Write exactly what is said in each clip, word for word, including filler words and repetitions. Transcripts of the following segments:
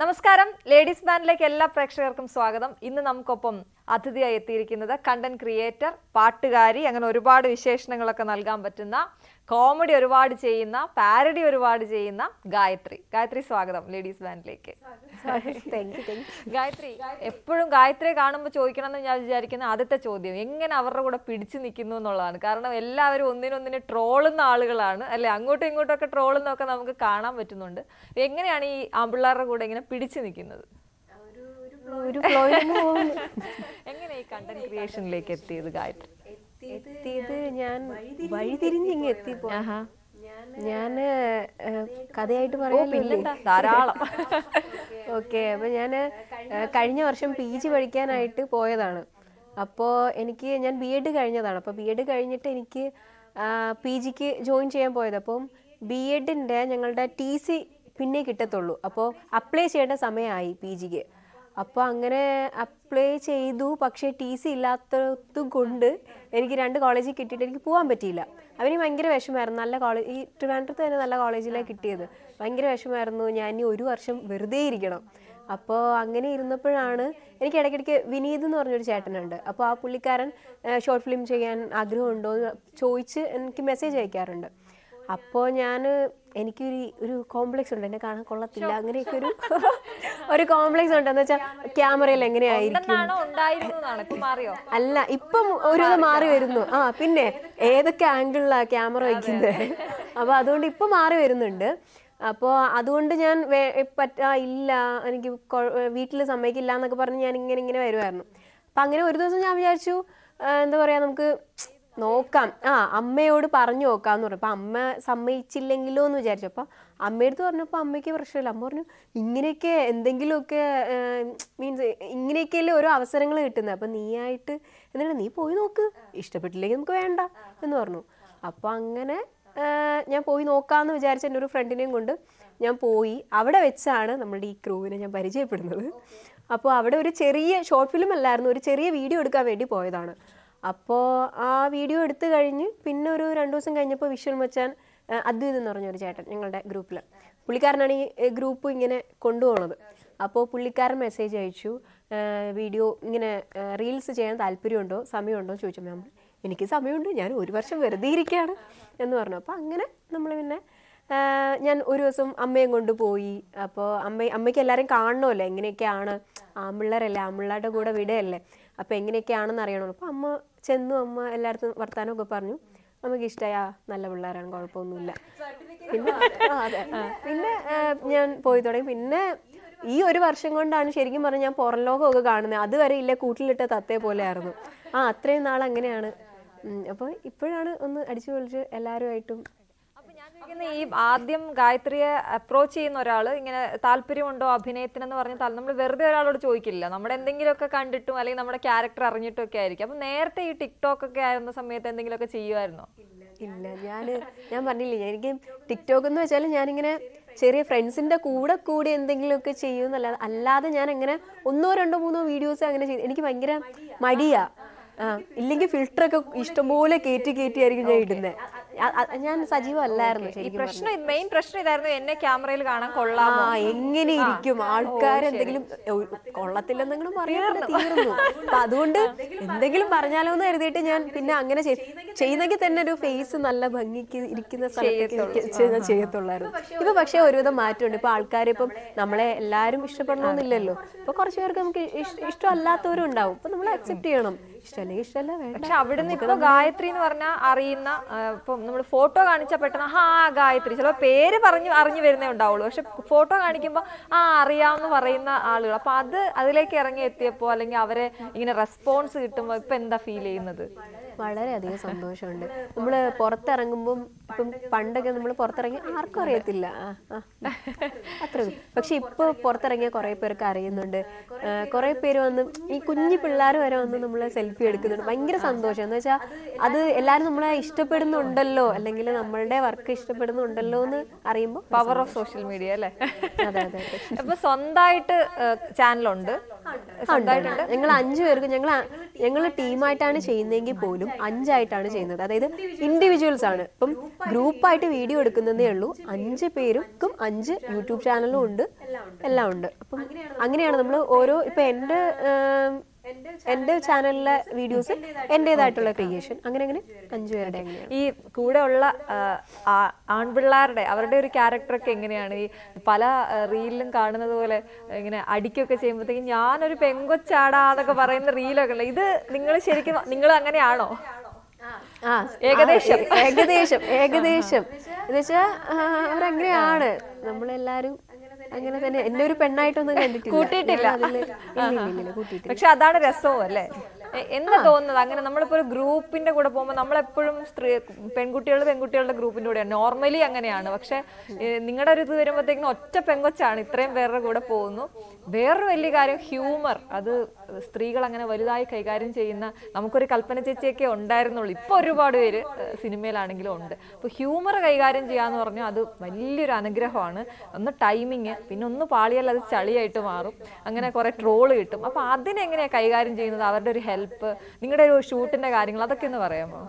നമസ്കാരം, ലേഡീസ് ബാൻഡിലേക്ക് എല്ലാ പ്രേക്ഷകർക്കും സ്വാഗതം. ഇന്ന് നമുക്കൊപ്പം അതിഥിയായി എത്തിയിരിക്കുന്നത് കണ്ടന്റ് ക്രിയേറ്റർ, പാട്ടുകാരി, അങ്ങനെ ഒരുപാട് വിശേഷണങ്ങളൊക്കെ നൽകാൻ പറ്റുന്ന, കോമഡി ഒരുപാട് ചെയ്യുന്ന, പാരഡി ഒരുപാട് ചെയ്യുന്ന ഗായത്രി. ഗായത്രി, സ്വാഗതം ലേഡീസ് ബാൻഡിലേക്ക്. ഗായത്രി, എപ്പോഴും ഗായത്രിയെ കാണുമ്പോൾ ചോദിക്കണം എന്ന് ഞാൻ വിചാരിക്കുന്ന ആദ്യത്തെ ചോദ്യം എങ്ങനെ അവരുടെ കൂടെ പിടിച്ചു നിൽക്കുന്നു എന്നുള്ളതാണ്. കാരണം എല്ലാവരും ഒന്നിനൊന്നിനെ ട്രോളുന്ന ആളുകളാണ് അല്ലെ, അങ്ങോട്ടും ഇങ്ങോട്ടും ഒക്കെ ട്രോളുന്നൊക്കെ നമുക്ക് കാണാൻ പറ്റുന്നുണ്ട്. എങ്ങനെയാണ് ഈ ആമ്പിള്ളാരുടെ കൂടെ ഇങ്ങനെ പിടിച്ചു നിൽക്കുന്നത്? എങ്ങനെ ഈ കണ്ടന്റ് ക്രിയേഷനിലേക്ക് എത്തിയത് ഗായത്രി? എത്തിയത് ഞാൻ വഴിതിരിഞ്ഞിങ്ങ് എത്തിപ്പോ ഞാന് കഥയായിട്ട് പറയാനില്ലേ, ധാരാളം. ഓക്കെ, അപ്പൊ ഞാന് കഴിഞ്ഞ വർഷം പി ജി പഠിക്കാനായിട്ട് പോയതാണ്. അപ്പോൾ എനിക്ക് ഞാൻ ബി എഡ് കഴിഞ്ഞതാണ്. അപ്പോൾ ബി എഡ് കഴിഞ്ഞിട്ട് എനിക്ക് പി ജിക്ക് ജോയിൻ ചെയ്യാൻ പോയത്. അപ്പം ബി എഡിൻ്റെ ഞങ്ങളുടെ ടി സി പിന്നെ കിട്ടത്തുള്ളൂ. അപ്പോൾ അപ്ലൈ ചെയ്യേണ്ട സമയമായി പി ജിക്ക്. അപ്പോൾ അങ്ങനെ അപ്ലൈ ചെയ്തു. പക്ഷേ ടി സി ഇല്ലാത്തത് കൊണ്ട് എനിക്ക് രണ്ട് കോളേജിൽ കിട്ടിയിട്ട് എനിക്ക് പോകാൻ പറ്റിയില്ല. അവന് ഭയങ്കര വിഷമമായിരുന്നു. നല്ല കോളേജ്, ഈ ട്രിവാൻഡ്രത്ത് തന്നെ നല്ല കോളേജിലാണ് കിട്ടിയത്. ഭയങ്കര വിഷമമായിരുന്നു. ഞാൻ ഇനി ഒരു വർഷം വെറുതെ ഇരിക്കണം. അപ്പോൾ അങ്ങനെ ഇരുന്നപ്പോഴാണ് എനിക്ക് ഇടയ്ക്കിടയ്ക്ക് വിനീത് എന്ന് പറഞ്ഞൊരു ചേട്ടനുണ്ട്. അപ്പോൾ ആ പുള്ളിക്കാരൻ ഷോർട്ട് ഫിലിം ചെയ്യാൻ ആഗ്രഹമുണ്ടോ എന്ന് ചോദിച്ച് എനിക്ക് മെസ്സേജ് അയക്കാറുണ്ട്. അപ്പോൾ ഞാൻ എനിക്കൊരു ഒരു കോംപ്ലക്സ് ഉണ്ട്, എന്നെ കാണാൻ കൊള്ളത്തില്ല, അങ്ങനെയൊക്കെ ഒരു ഒരു കോംപ്ലക്സ് ഉണ്ട്. എന്ന് വെച്ചാൽ ക്യാമറയിൽ എങ്ങനെയായിരിക്കും, അല്ല ഇപ്പം ഒരു ഇത് മാറി വരുന്നു. ആ പിന്നെ ഏതൊക്കെ ആംഗിളിലാണ് ക്യാമറ വയ്ക്കുന്നത്, അപ്പോൾ അതുകൊണ്ട് ഇപ്പം മാറി വരുന്നുണ്ട്. അപ്പോൾ അതുകൊണ്ട് ഞാൻ പറ്റാ ഇല്ല, എനിക്ക് വീട്ടിൽ സമ്മതിക്കില്ല എന്നൊക്കെ പറഞ്ഞ് ഞാൻ ഇങ്ങനെ ഇങ്ങനെ വരുമായിരുന്നു. അപ്പം അങ്ങനെ ഒരു ദിവസം ഞാൻ വിചാരിച്ചു എന്താ പറയുക, നമുക്ക് നോക്കാം, ആ അമ്മയോട് പറഞ്ഞു നോക്കാമെന്ന് പറഞ്ഞു. അപ്പം അമ്മ സമ്മതിച്ചില്ലെങ്കിലോ എന്ന് വിചാരിച്ചു. അപ്പം അമ്മയടുത്ത് പറഞ്ഞപ്പോൾ അമ്മയ്ക്ക് പ്രശ്നമില്ല. അമ്മ പറഞ്ഞു ഇങ്ങനെയൊക്കെ എന്തെങ്കിലുമൊക്കെ മീൻസ് ഇങ്ങനെയൊക്കെയല്ലേ ഓരോ അവസരങ്ങൾ കിട്ടുന്നത്, അപ്പം നീയായിട്ട് എന്നിട്ട് നീ പോയി നോക്ക്, ഇഷ്ടപ്പെട്ടില്ലെങ്കിൽ നമുക്ക് വേണ്ട എന്ന് പറഞ്ഞു. അപ്പോൾ അങ്ങനെ ഞാൻ പോയി നോക്കാമെന്ന് വിചാരിച്ച എൻ്റെ ഒരു ഫ്രണ്ടിനെയും കൊണ്ട് ഞാൻ പോയി. അവിടെ വെച്ചാണ് നമ്മളുടെ ഈ ക്രൂവിനെ ഞാൻ പരിചയപ്പെടുന്നത്. അപ്പോൾ അവിടെ ഒരു ചെറിയ ഷോർട്ട് ഫിലിം അല്ലായിരുന്നു, ഒരു ചെറിയ വീഡിയോ എടുക്കാൻ വേണ്ടി പോയതാണ്. അപ്പോൾ ആ വീഡിയോ എടുത്തു കഴിഞ്ഞ് പിന്നെ ഒരു രണ്ടു ദിവസം കഴിഞ്ഞപ്പോൾ വിഷ്വൽ മച്ചാൻ അദ്വൈത് എന്ന് പറഞ്ഞൊരു ചേട്ടൻ ഞങ്ങളുടെ ഗ്രൂപ്പിൽ, പുള്ളിക്കാരനാണ് ഈ ഗ്രൂപ്പ് ഇങ്ങനെ കൊണ്ടുപോകുന്നത്. അപ്പോൾ പുള്ളിക്കാരൻ മെസ്സേജ് അയച്ചു, വീഡിയോ ഇങ്ങനെ റീൽസ് ചെയ്യാൻ താല്പര്യമുണ്ടോ, സമയമുണ്ടോ എന്ന് ചോദിച്ചു. മാം എനിക്ക് സമയമുണ്ട്, ഞാൻ ഒരു വർഷം വെറുതെ ഇരിക്കുകയാണ് എന്ന് പറഞ്ഞു. അപ്പോൾ അങ്ങനെ നമ്മൾ പിന്നെ ഞാൻ ഒരു ദിവസം അമ്മയും കൊണ്ട് പോയി. അപ്പോൾ അമ്മ അമ്മയ്ക്ക് എല്ലാവരും കാണണമല്ലോ, എങ്ങനെയൊക്കെയാണ്, ആമ്പിള്ളേരല്ലേ, ആമ്പിള്ളേരുടെ കൂടെ വിടയല്ലേ, അപ്പോൾ എങ്ങനെയൊക്കെയാണെന്ന് അറിയണമല്ലോ. അപ്പോൾ അമ്മ ചെന്നു, അമ്മ എല്ലായിടത്തും വർത്താനമൊക്കെ പറഞ്ഞു. നമുക്ക് ഇഷ്ടമായ നല്ല പിള്ളേരാണ്, കുഴപ്പമൊന്നുമില്ല. പിന്നെ അതെ പിന്നെ ഞാൻ പോയി തുടങ്ങി. പിന്നെ ഈ ഒരു വർഷം കൊണ്ടാണ് ശരിക്കും പറഞ്ഞാൽ ഞാൻ പുറം ലോകമൊക്കെ കാണുന്നത്. അതുവരെ ഇല്ല, കൂട്ടിലിട്ട തത്തേ പോലെ ആയിരുന്നു. ആ അത്രയും നാൾ അങ്ങനെയാണ്. അപ്പോൾ ഇപ്പോഴാണ് ഒന്ന് അടിച്ചു പൊളിച്ച് എല്ലാവരുമായിട്ടും. ഈ ആദ്യം ഗായത്രിയെ അപ്രോച്ച് ചെയ്യുന്ന ഒരാൾ ഇങ്ങനെ താല്പര്യമുണ്ടോ അഭിനയത്തിനെന്ന് പറഞ്ഞാൽ നമ്മൾ വെറുതെ ഒരാളോട് ചോദിക്കില്ല, നമ്മുടെ എന്തെങ്കിലുമൊക്കെ കണ്ടിട്ടും അല്ലെങ്കിൽ നമ്മുടെ ക്യാരക്ടർ അറിഞ്ഞിട്ടും ഒക്കെ ആയിരിക്കും. അപ്പൊ നേരത്തെ ഈ ടിക്ടോക്ക് ഒക്കെ ആയിരുന്ന സമയത്ത് എന്തെങ്കിലുമൊക്കെ ചെയ്യുമായിരുന്നോ? ഇല്ല, ഞാൻ ഞാൻ പറഞ്ഞില്ലേ, എനിക്ക് ടിക്ടോക്ക് എന്ന് വെച്ചാൽ ഞാനിങ്ങനെ ചെറിയ ഫ്രണ്ട്സിന്റെ കൂടെ കൂടി എന്തെങ്കിലുമൊക്കെ ചെയ്യുമെന്നല്ലാതെ അല്ലാതെ ഞാൻ അങ്ങനെ ഒന്നോ രണ്ടോ മൂന്നോ വീഡിയോസ് അങ്ങനെ ചെയ്തു. എനിക്ക് ഭയങ്കര മടിയാ. ആ ഇല്ലെങ്കിൽ ഫിൽറ്ററൊക്കെ ഇഷ്ടംപോലെ കയറ്റി കയറ്റിയായിരിക്കും ഞാൻ ഇടുന്നത്. ഞാൻ സജീവമല്ലായിരുന്നു. പ്രശ്നം മെയിൻ പ്രശ്നം ഇതായിരുന്നു, എന്നെ ക്യാമറയിൽ കാണാൻ കൊള്ളാം, എങ്ങനെ ഇരിക്കും, ആൾക്കാരെന്തെങ്കിലും കൊള്ളത്തില്ലെന്നെങ്കിലും പറയാൻ തീർന്നു. അപ്പൊ അതുകൊണ്ട് എന്തെങ്കിലും പറഞ്ഞാലോ എന്ന് കരുതിയിട്ട് ഞാൻ പിന്നെ അങ്ങനെ ചെയ്യുന്നെങ്കിൽ തന്നെ ഒരു ഫേസ് നല്ല ഭംഗിക്ക് ഇരിക്കുന്ന സ്ഥലത്തേക്ക് ചെയ്യത്തുള്ളായിരുന്നു. ഇപ്പൊ പക്ഷെ ഒരുവിധം മാറ്റമുണ്ട്. ഇപ്പൊ ആൾക്കാർ ഇപ്പം നമ്മളെ എല്ലാരും ഇഷ്ടപ്പെടണമെന്നില്ലല്ലോ. ഇപ്പൊ കുറച്ചു പേർക്ക് നമുക്ക് ഇഷ്ടമല്ലാത്തവരും ഉണ്ടാവും. ഇപ്പൊ നമ്മൾ അക്സെപ്റ്റ് ചെയ്യണം. ഇഷ്ടമല്ലെങ്കിൽ ഇഷ്ടമല്ല, വേണ്ട. പക്ഷെ അവിടുന്ന് ഇപ്പൊ ഗായത്രി എന്ന് പറഞ്ഞാൽ അറിയുന്ന, ഇപ്പം നമ്മൾ ഫോട്ടോ കാണിച്ചാൽ പെട്ടെന്ന് ഹാ ഗായത്രി, ചിലപ്പോൾ പേര് പറഞ്ഞു അറിഞ്ഞു വരുന്നേ ഉണ്ടാവുള്ളൂ. പക്ഷെ ഫോട്ടോ കാണിക്കുമ്പോൾ ആ അറിയാമെന്ന് പറയുന്ന ആളുകൾ, അപ്പൊ അത് അതിലേക്ക് ഇറങ്ങി എത്തിയപ്പോ അല്ലെങ്കിൽ അവരെ ഇങ്ങനെ റെസ്പോൺസ് കിട്ടുമ്പോൾ ഇപ്പൊ എന്താ ഫീൽ ചെയ്യുന്നത്? വളരെയധികം സന്തോഷമുണ്ട്. നമ്മൾ പുറത്തിറങ്ങുമ്പം ഇപ്പം പണ്ടൊക്കെ നമ്മൾ പുറത്തിറങ്ങി ആർക്കും അറിയത്തില്ല, അത്ര. പക്ഷെ ഇപ്പോൾ പുറത്തിറങ്ങിയ കുറേ പേർക്ക് അറിയുന്നുണ്ട്. കുറേ പേര് വന്ന് ഈ കുഞ്ഞു പിള്ളേർ വരെ വന്ന് നമ്മളെ സെൽഫി എടുക്കുന്നുണ്ട്. ഭയങ്കര സന്തോഷം. എന്ന് വെച്ചാൽ അത് എല്ലാവരും നമ്മളെ ഇഷ്ടപ്പെടുന്നുണ്ടല്ലോ, അല്ലെങ്കിൽ നമ്മളുടെ വർക്ക് ഇഷ്ടപ്പെടുന്നുണ്ടല്ലോ എന്ന് അറിയുമ്പോൾ പവർ ഓഫ് സോഷ്യൽ മീഡിയ അല്ലേ? അതെ അതെ. അപ്പൊ സ്വന്തമായിട്ട് ചാനലുണ്ട്? ഞങ്ങൾ അഞ്ചു പേർക്ക് ഞങ്ങൾ ഞങ്ങൾ ടീമായിട്ടാണ് ചെയ്യുന്നതെങ്കിൽ പോലും അഞ്ചായിട്ടാണ് ചെയ്യുന്നത്. അതായത് ഇൻഡിവിജ്വൽസ് ആണ്. ഇപ്പം ഗ്രൂപ്പായിട്ട് വീഡിയോ എടുക്കുന്നതേ ഉള്ളൂ. അഞ്ച് പേർക്കും അഞ്ച് യൂട്യൂബ് ചാനലും ഉണ്ട്, എല്ലാം ഉണ്ട്. അപ്പം അങ്ങനെയാണ് നമ്മൾ ഓരോ ഇപ്പൊ എൻ്റെ എന്റെ ചാനലിലെ വീഡിയോസ് എന്റേതായിട്ടുള്ള ക്രിയേഷൻ, അങ്ങനെ അങ്ങനെ അഞ്ചുപേരുടെ. ഈ കൂടെ ഉള്ള ആൺപിള്ളേരുടെ അവരുടെ ഒരു ക്യാരക്ടറൊക്കെ എങ്ങനെയാണ്? ഈ പല റീലിലും കാണുന്നത് പോലെ ഇങ്ങനെ അടിക്കൊക്കെ ചെയ്യുമ്പോഴത്തേക്കും ഞാനൊരു പെങ്കൊച്ചാടാന്നൊക്കെ പറയുന്ന റീലൊക്കെ ഉള്ള ഇത് നിങ്ങൾ ശരിക്കും നിങ്ങൾ അങ്ങനെയാണോ? ആ ഏകദേശം ഏകദേശം ഏകദേശം എന്ന് വെച്ചാ അവരങ്ങനെയാണ്. നമ്മളെല്ലാരും അങ്ങനെ തന്നെ. എന്നെ ഒരു പെണ്ണായിട്ടൊന്നും കണ്ടിട്ടില്ല, കൂട്ടിയിട്ടില്ല. കൂട്ടിയിട്ടില്ല. പക്ഷെ അതാണ് രസവും അല്ലേ? എന്താ തോന്നുന്നത് അങ്ങനെ നമ്മളിപ്പോ ഒരു ഗ്രൂപ്പിന്റെ കൂടെ പോകുമ്പോൾ നമ്മളെപ്പോഴും സ്ത്രീ പെൺകുട്ടികളുടെ പെൺകുട്ടികളുടെ ഗ്രൂപ്പിന്റെ കൂടെയാണ് നോർമലി അങ്ങനെയാണ്. പക്ഷെ നിങ്ങളുടെ ഒരു ഇത് വരുമ്പോഴത്തേക്കും ഒറ്റ പെങ്കൊച്ചാണ് ഇത്രയും പേരുടെ കൂടെ പോകുന്നു. വേറൊരു വലിയ കാര്യം ഹ്യൂമർ. അത് സ്ത്രീകൾ അങ്ങനെ വലുതായി കൈകാര്യം ചെയ്യുന്ന നമുക്കൊരു കൽപ്പന ചേച്ചിയൊക്കെ ഉണ്ടായിരുന്നുള്ളൂ. ഇപ്പൊ ഒരുപാട് പേര് സിനിമയിലാണെങ്കിലും ഉണ്ട്. അപ്പൊ ഹ്യൂമർ കൈകാര്യം ചെയ്യാന്ന് പറഞ്ഞാൽ അത് വലിയൊരു അനുഗ്രഹമാണ്. ഒന്ന് ടൈമിങ്, പിന്നെ ഒന്ന് പാളിയാൽ അത് ചളിയായിട്ട് മാറും, അങ്ങനെ കുറെ ട്രോള് കിട്ടും. അപ്പൊ അതിനെങ്ങനെയാ കൈകാര്യം ചെയ്യുന്നത്? അവരുടെ ഒരു ഹെൽപ്പ്, നിങ്ങളുടെ ഒരു ഷൂട്ടിന്റെ കാര്യങ്ങൾ അതൊക്കെ ഒന്ന് പറയാമോ?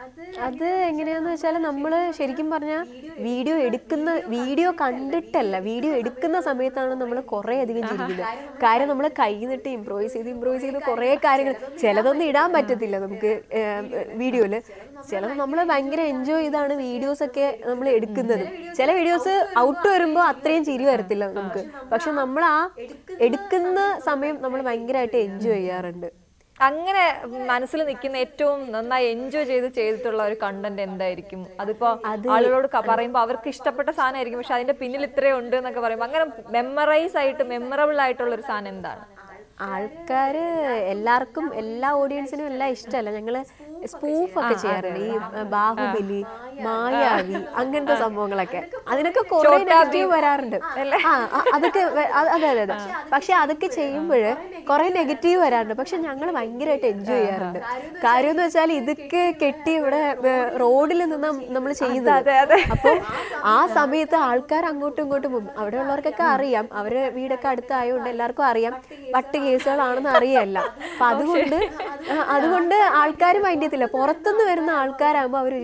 അത് എങ്ങനെയാന്ന് വെച്ചാൽ നമ്മള് ശരിക്കും പറഞ്ഞാൽ വീഡിയോ എടുക്കുന്ന വീഡിയോ കണ്ടിട്ടല്ല, വീഡിയോ എടുക്കുന്ന സമയത്താണ് നമ്മൾ കുറെ അധികം ചിരിക്കുന്നത്. കാര്യം നമ്മൾ കൈ നിട്ട് ഇംപ്രോവൈസ് ചെയ്ത് ഇംപ്രോവൈസ് ചെയ്ത് കുറെ കാര്യങ്ങൾ, ചിലതൊന്നും ഇടാൻ പറ്റത്തില്ല നമുക്ക് വീഡിയോയില്. ചിലത് നമ്മൾ ഭയങ്കര എൻജോയ് ചെയ്താണ് വീഡിയോസ് ഒക്കെ നമ്മൾ എടുക്കുന്നത്. ചില വീഡിയോസ് ഔട്ട് വരുമ്പോൾ അത്രയും ചിരി വരത്തില്ല നമുക്ക്, പക്ഷെ നമ്മൾ ആ എടുക്കുന്ന സമയം നമ്മൾ ഭയങ്കരമായിട്ട് എൻജോയ് ചെയ്യാറുണ്ട്. അങ്ങനെ മനസ്സിൽ നിൽക്കുന്ന ഏറ്റവും നന്നായി എൻജോയ് ചെയ്ത് ചെയ്തിട്ടുള്ള ഒരു കണ്ടന്റ് എന്തായിരിക്കും? അതിപ്പോ ആളുകളോട് പറയുമ്പോൾ അവർക്ക് ഇഷ്ടപ്പെട്ട സാധനമായിരിക്കും, പക്ഷെ അതിന്റെ പിന്നിൽ ഇത്രയും ഉണ്ട് എന്നൊക്കെ പറയുമ്പോൾ അങ്ങനെ മെമ്മറൈസ് ആയിട്ട് മെമ്മറബിൾ ആയിട്ടുള്ള ഒരു സാധനം എന്താണ്? ആൾക്കാര് എല്ലാവർക്കും എല്ലാ ഓഡിയൻസിനും എല്ലാം ഇഷ്ടമല്ല. ഞങ്ങള് സ്പൂഫൊക്കെ ചെയ്യാറുണ്ട്. ഈ ബാഹുബലി, മായാവി, അങ്ങനത്തെ സംഭവങ്ങളൊക്കെ. അതിനൊക്കെ കുറെ നെഗറ്റീവ് വരാറുണ്ട്. ആ അതൊക്കെ അതെ അതെ അതെ പക്ഷെ അതൊക്കെ ചെയ്യുമ്പോൾ കുറെ നെഗറ്റീവ് വരാറുണ്ട്. പക്ഷെ ഞങ്ങൾ ഭയങ്കരമായിട്ട് എൻജോയ് ചെയ്യാറുണ്ട്. കാര്യം എന്ന് വെച്ചാൽ ഇതൊക്കെ കെട്ടി ഇവിടെ റോഡിൽ നിന്ന് നമ്മൾ ചെയ്യുന്നത്. അപ്പൊ ആ സമയത്ത് ആൾക്കാർ അങ്ങോട്ടും ഇങ്ങോട്ടും പോകും. അവിടെ ഉള്ളവർക്കൊക്കെ അറിയാം, അവര് വീടൊക്കെ അടുത്തായതുകൊണ്ട് എല്ലാവർക്കും അറിയാം വട്ട് കേസുകളാണെന്ന് അറിയല്ല. അപ്പൊ അതുകൊണ്ട് അതുകൊണ്ട് ആൾക്കാർ മൈൻഡ് ചെയ്യത്തില്ല. പുറത്തുനിന്ന് വരുന്ന ആൾക്കാരാകുമ്പോ അവര്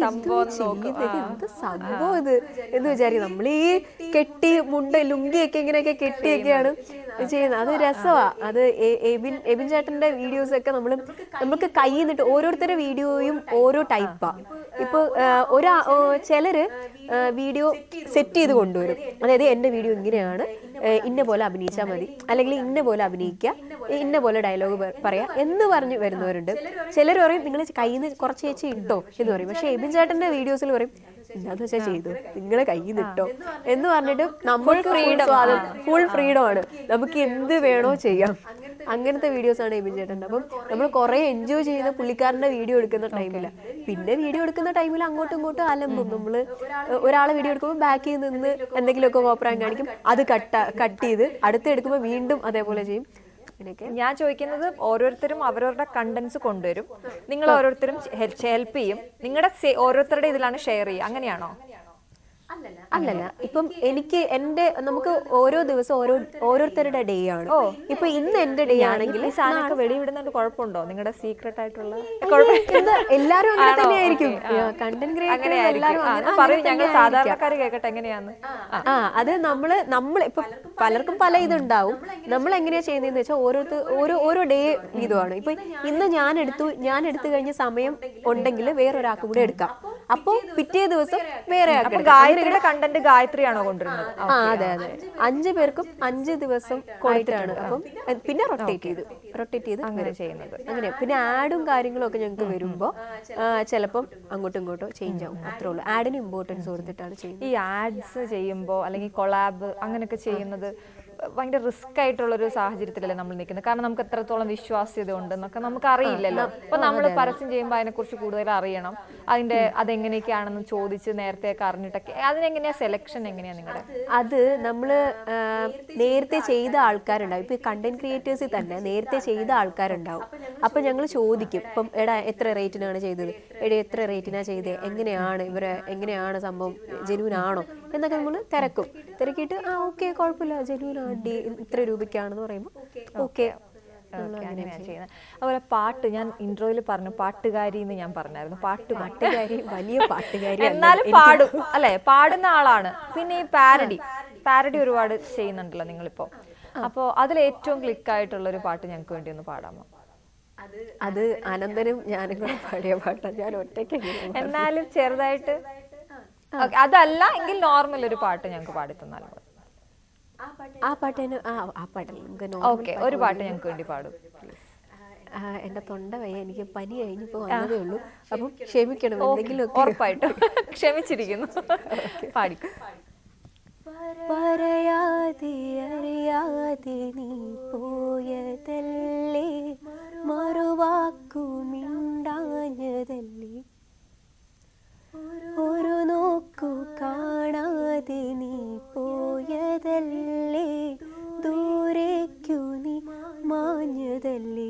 എന്ത് സംഭവം ഇത് എന്ന് വിചാരിക്കും. നമ്മൾ ഈ കെട്ടി മുണ്ട് ലുങ്കിയൊക്കെ ഇങ്ങനെയൊക്കെ കെട്ടിയൊക്കെയാണ് ചെയ്യുന്നത്. അത് രസമാ. അത് എബിൻ എബിൻ ചേട്ടന്റെ വീഡിയോസ് ഒക്കെ നമ്മള് നമുക്ക് കൈ നിന്നിട്ട് ഓരോരുത്തരുടെ വീഡിയോയും ഓരോ ടൈപ്പാ. ഇപ്പൊ ഒരാ ചിലര് വീഡിയോ സെറ്റ് ചെയ്ത് കൊണ്ടുവരും. അതായത് എന്റെ വീഡിയോ ഇങ്ങനെയാണ്, ഇന്ന പോലെ അഭിനയിച്ചാൽ മതി, അല്ലെങ്കിൽ ഇന്ന പോലെ അഭിനയിക്കുക, ഇന്ന പോലെ ഡയലോഗ് പറയാ എന്ന് പറഞ്ഞു വരുന്നവരുണ്ട്. ചിലർ പറയും നിങ്ങൾ കയ്യിൽ നിന്ന് കുറച്ച് ചേച്ചി ഇട്ടോ എന്ന് പറയും. പക്ഷെ എബിൻ ചേട്ടന്റെ വീഡിയോസിൽ പറയും എന്താന്ന് വെച്ചാൽ ചെയ്തു, നിങ്ങളെ കയ്യിൽ നിന്ന് ഇട്ടോ എന്ന് പറഞ്ഞിട്ട് നമ്മൾക്ക് ഫ്രീഡം, ഫുൾ ഫ്രീഡം ആണ്, നമുക്ക് എന്ത് വേണോ ചെയ്യാം. അങ്ങനത്തെ വീഡിയോസ് ആണ് എബിൻ ചേട്ടൻ്റെ. അപ്പം നമ്മൾ കുറെ എൻജോയ് ചെയ്യുന്ന പുള്ളിക്കാരന്റെ വീഡിയോ എടുക്കുന്ന ടൈമില്ല. പിന്നെ വീഡിയോ എടുക്കുന്ന ടൈമിൽ അങ്ങോട്ടും ഇങ്ങോട്ടും അലമ്പും. നമ്മള് ഒരാളെ വീഡിയോ എടുക്കുമ്പോൾ ബാക്കിൽ നിന്ന് എന്തെങ്കിലുമൊക്കെ കോപ്രായം കാണിക്കും, അത് കട്ട കട്ട് ചെയ്ത് അടുത്ത് എടുക്കുമ്പോൾ വീണ്ടും അതേപോലെ ചെയ്യും. ഞാൻ ചോദിക്കുന്നത് ഓരോരുത്തരും അവരവരുടെ കണ്ടന്റ്സ് കൊണ്ടുവരും, നിങ്ങൾ ഓരോരുത്തരും ഹെൽപ്പ് ചെയ്യും, നിങ്ങളുടെ ഓരോരുത്തരുടെ ഇതിലാണ് ഷെയർ ചെയ്യുക, അങ്ങനെയാണോ? അല്ലല്ല, ഇപ്പം എനിക്ക് എന്റെ നമുക്ക് ഓരോ ദിവസം ഓരോ ഓരോരുത്തരുടെ ഡേ ആണ്. ഓ ഇപ്പൊ ഇന്ന് എന്റെ ഡേ ആണെങ്കിൽ ഈ സാധനമൊക്കെ വെളിവിടുന്നതിന് കുഴപ്പമുണ്ടോ? നിങ്ങളുടെ സീക്രട്ട് ആയിട്ടുള്ള എല്ലാരും അങ്ങനെ തന്നെയായിരിക്കും. കണ്ടന്റ് ക്രിയേറ്റേഴ്സ് എല്ലാരും ഞങ്ങൾ സാധാരണക്കാര് കേൾക്കട്ടെ എങ്ങനെയാന്ന്. ആ അത് നമ്മള് നമ്മൾ ഇപ്പൊ പലർക്കും പല ഇതുണ്ടാവും. നമ്മൾ എങ്ങനെയാ ചെയ്യുന്നതെന്ന് വെച്ചാൽ ഓരോരുത്തർ ഓരോ ഓരോ ഡേ വീതമാണ്. ഇപ്പൊ ഇന്ന് ഞാൻ എടുത്തു ഞാൻ എടുത്തു കഴിഞ്ഞ സമയം ഉണ്ടെങ്കിൽ വേറൊരാൾക്കും കൂടെ എടുക്കാം. അപ്പൊ പിറ്റേ ദിവസം വേറെ ഗായത്രിയുടെ കണ്ടന്റ് ഗായത്രിയാണോ കൊണ്ടുവരുന്നത്? ആ അതെ അതെ അഞ്ചു പേർക്കും അഞ്ച് ദിവസം കൊടുത്തിട്ടാണ്. അപ്പം പിന്നെ റൊട്ടേറ്റ് ചെയ്ത് റൊട്ടേറ്റ് ചെയ്ത് അങ്ങനെ ചെയ്യുന്നത്. അങ്ങനെ പിന്നെ ആഡും കാര്യങ്ങളും ഒക്കെ ഞങ്ങൾക്ക് വരുമ്പോ ചിലപ്പം അങ്ങോട്ടും ഇങ്ങോട്ടോ ചേഞ്ച് ആവും. അത്രേ ഉള്ളൂ. ആഡിന് ഇമ്പോർട്ടൻസ് കൊടുത്തിട്ടാണ് ചെയ്യുന്നത്. ഈ ആഡ്സ് ചെയ്യുമ്പോൾ അല്ലെങ്കിൽ കൊളാബ് അങ്ങനെയൊക്കെ ചെയ്യുന്നത് ഭയങ്കര റിസ്ക് ആയിട്ടുള്ള ഒരു സാഹചര്യത്തിലല്ലേ നമ്മൾ നിൽക്കുന്നത്. കാരണം നമുക്ക് എത്രത്തോളം വിശ്വാസ്യത ഉണ്ടെന്നൊക്കെ നമുക്ക് അറിയില്ലല്ലോ. അപ്പൊ നമ്മൾ പരസ്യം ചെയ്യുമ്പോൾ അതിനെക്കുറിച്ച് കൂടുതൽ അറിയണം, അതിന്റെ അതെങ്ങനെയൊക്കെയാണെന്ന് ചോദിച്ച് നേരത്തെയൊക്കെ അറിഞ്ഞിട്ടൊക്കെ. അതിനെങ്ങനെയാ സെലക്ഷൻ എങ്ങനെയാ നിങ്ങളുടെ? അത് നമ്മള് നേരത്തെ ചെയ്ത ആൾക്കാരുണ്ടാവും. ഇപ്പൊ കണ്ടന്റ് ക്രിയേറ്റേഴ്സിൽ തന്നെ നേരത്തെ ചെയ്ത ആൾക്കാരുണ്ടാവും. അപ്പൊ ഞങ്ങൾ ചോദിക്കും, ഇപ്പം എടാ എത്ര റേറ്റിനാണ് ചെയ്തത്, എടാ എത്ര റേറ്റിനാ ചെയ്തത്, എങ്ങനെയാണ് ഇവരെ എങ്ങനെയാണ് സംഭവം, ജെന്യൂൻ ആണോ എന്നൊക്കെ നമ്മൾ തിരക്കും. തിരക്കിയിട്ട് ആ ഓക്കെ കുഴപ്പമില്ല, ജെന്യൂൻ ആണ്ടി ഇത്ര രൂപയ്ക്കാണെന്ന് പറയുമ്പോൾ ഓക്കെ അങ്ങനെയാണ് ചെയ്യുന്നത്. അതുപോലെ പാട്ട്, ഞാൻ ഇൻട്രോയിൽ പറഞ്ഞു പാട്ടുകാരി എന്ന് ഞാൻ പറഞ്ഞായിരുന്നു. പാട്ട് പാട്ടുകാരി, വലിയ പാട്ടുകാരി എന്നാലും പാടും അല്ലെ, പാടുന്ന ആളാണ്. പിന്നെ ഈ പാരഡി പാരഡി ഒരുപാട് ചെയ്യുന്നുണ്ടല്ലോ നിങ്ങളിപ്പോ. അപ്പോ അതിൽ ഏറ്റവും ക്ലിക്ക് ആയിട്ടുള്ള ഒരു പാട്ട് ഞങ്ങൾക്ക് വേണ്ടി ഒന്ന് പാടാമോ? അത് അനന്തനും ഞാനും കൂടെ പാടിയ പാട്ടാണ്, ഞാൻ ഒറ്റയ്ക്ക്. എന്നാലും ചെറുതായിട്ട്, അതല്ല എങ്കിൽ നോർമൽ ഒരു പാട്ട് ഞങ്ങൾക്ക് പാടി തന്നാലും മതി. ആ പാട്ടിന് ആ ആ പാട്ടല്ല, ഓക്കെ, ഒരു പാട്ട് ഞങ്ങൾക്ക് വേണ്ടി പാടും പ്ലീസ്. എന്റെ തൊണ്ട വയ്യ, എനിക്ക് പനി കഴിഞ്ഞിപ്പോ വന്നതേ ഉള്ളൂ, അപ്പം ക്ഷമിക്കണം. എന്തെങ്കിലും ഉറപ്പായിട്ടും ക്ഷമിച്ചിരിക്കുന്നു, പാടിക്കും. പറയാതെ അറിയാതെ നീ പോയതല്ലേ, മറുവാക്കു മിണ്ടാഞ്ഞതല്ലേ, ഒരു നോക്കു കാണാതെ നീ പോയതല്ലേ, ദൂരേക്കു നീ മാഞ്ഞതല്ലേ.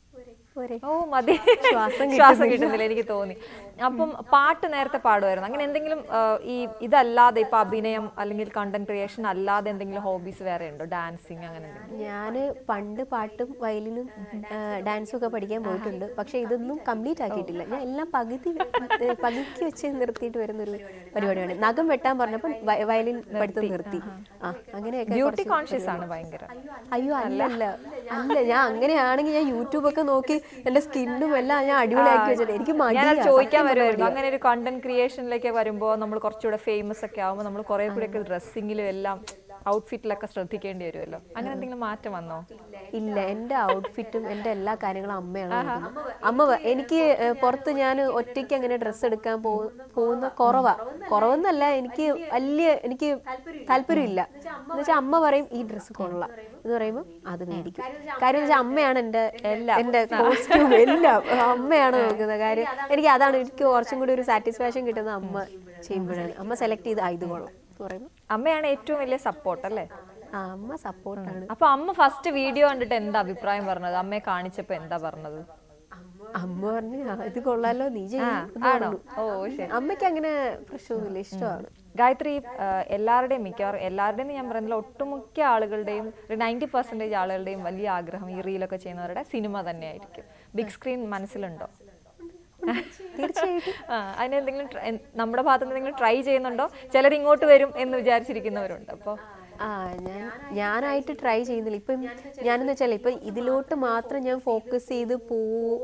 ഓ മതി, ശ്വാസം കിട്ടുന്നില്ല എനിക്ക് തോന്നി. അപ്പം പാട്ട് നേരത്തെ പാടുമായിരുന്നു. അങ്ങനെ എന്തെങ്കിലും ഈ ഇതല്ലാതെ ഇപ്പൊ അഭിനയം അല്ലെങ്കിൽ കണ്ടന്റ് ക്രിയേഷൻ അല്ലാതെ എന്തെങ്കിലും ഹോബീസ് വേറെ ഉണ്ടോ? ഡാൻസിങ് അങ്ങനെ എന്തെങ്കിലും? ഞാന് പണ്ട് പാട്ടും വയലിനും ഡാൻസും ഒക്കെ പഠിക്കാൻ പോയിട്ടുണ്ട്. പക്ഷെ ഇതൊന്നും കംപ്ലീറ്റ് ആക്കിയിട്ടില്ല. ഞാൻ എല്ലാം പകുതി പകുതിക്ക് വെച്ച് നിർത്തിയിട്ട് വരുന്നൊരു പരിപാടിയാണ്. നഖം വെട്ടാൻ പറഞ്ഞപ്പോൾ വയലിൻ പഠിത്തം നിർത്തി. ആ അങ്ങനെയൊക്കെ. ബ്യൂട്ടി കോൺഷ്യസ് ആണ് ഭയങ്കര. അയ്യോ അല്ല അല്ല അല്ല ഞാൻ അങ്ങനെയാണെങ്കിൽ ഞാൻ യൂട്യൂബ് ഒക്കെ നോക്കി എന്റെ സ്കിന്നും എല്ലാം ഞാൻ അടിപൊളിയാക്കി വെച്ചിട്ട് എനിക്ക് ചോദിക്കാൻ വരുമായിരുന്നു. അങ്ങനെ ഒരു കണ്ടന്റ് ക്രിയേഷനിലേക്ക് വരുമ്പോൾ നമ്മൾ കുറച്ചുകൂടെ ഫേമസ് ഒക്കെ ആകുമ്പോൾ നമ്മൾ കുറെ കൂടെ ഒക്കെ ഡ്രസ്സിങ്ങിലും എല്ലാം ഔട്ട്ഫിറ്റിലൊക്കെ ശ്രദ്ധിക്കേണ്ടി വരുമല്ലോ. അങ്ങനെ എന്തെങ്കിലും മാറ്റം വന്നോ? ഇല്ല, എന്റെ ഔട്ട്ഫിറ്റും എന്റെ എല്ലാ കാര്യങ്ങളും അമ്മയാണ്. അമ്മ എനിക്ക് പുറത്ത് ഞാൻ ഒറ്റയ്ക്ക് അങ്ങനെ ഡ്രസ്സ് എടുക്കാൻ പോകുന്ന കുറവാ. കുറവെന്നല്ല, എനിക്ക് വലിയ എനിക്ക് താല്പര്യമില്ല. എന്ന് വെച്ചാൽ അമ്മ പറയും ഈ ഡ്രസ്സ് കൊള്ളാം എന്ന് പറയുമ്പോൾ അത് മേടിക്കും. കാര്യം എന്ന് വെച്ചാൽ അമ്മയാണ് എന്റെ എന്റെ കോസ്റ്റ്യൂം എല്ലാം അമ്മയാണ് നോക്കുന്നത്. കാര്യം എനിക്ക് അതാണ് എനിക്ക് കുറച്ചും കൂടി ഒരു സാറ്റിസ്ഫാക്ഷൻ കിട്ടുന്നത് അമ്മ ചെയ്യുമ്പോഴാണ്. അമ്മ സെലക്ട് ചെയ്ത് ഇത് കൊള്ളാം പറയുമ്പോൾ അമ്മയാണ് ഏറ്റവും വലിയ സപ്പോർട്ട് അല്ലേ? ആ അമ്മ സപ്പോർട്ടാണ്. അപ്പൊ അമ്മ ഫസ്റ്റ് വീഡിയോ കണ്ടിട്ട് എന്താ അഭിപ്രായം പറഞ്ഞത്? അമ്മയെ കാണിച്ചപ്പോ എന്താ പറഞ്ഞത്? അമ്മ പറഞ്ഞു ഇത് കൊള്ളാലോ നീ ചെയ്യണോ? ഓ ശരി. അമ്മയ്ക്ക് അങ്ങനെ പ്രശ്നമൊന്നുമില്ല, ഇഷ്ടമാണ്. ഗായത്രി, എല്ലാവരുടെയും മിക്കവാറും എല്ലാവരുടെയും ഞാൻ പറയുന്നില്ല, ഒട്ടുമുക്ക ആളുകളുടെയും ഒരു നയൻറ്റി പെർസെന്റേജ് ആളുകളുടെയും വലിയ ആഗ്രഹം ഈ റീലൊക്കെ ചെയ്യുന്നവരുടെ സിനിമ തന്നെയായിരിക്കും. ബിഗ് സ്ക്രീൻ മനസ്സിലുണ്ടോ? തീർച്ചയായിട്ടും. അതിനെന്തെങ്കിലും നമ്മുടെ ഭാഗത്ത് എന്തെങ്കിലും ട്രൈ ചെയ്യുന്നുണ്ടോ? ചിലർ ഇങ്ങോട്ട് വരും എന്ന് വിചാരിച്ചിരിക്കുന്നവരുണ്ട്. അപ്പൊ ആ ഞാൻ ഞാനായിട്ട് ട്രൈ ചെയ്യുന്നില്ല. ഇപ്പം ഞാനെന്ന് വെച്ചാൽ ഇപ്പം ഇതിലോട്ട് മാത്രം ഞാൻ ഫോക്കസ് ചെയ്ത് പോ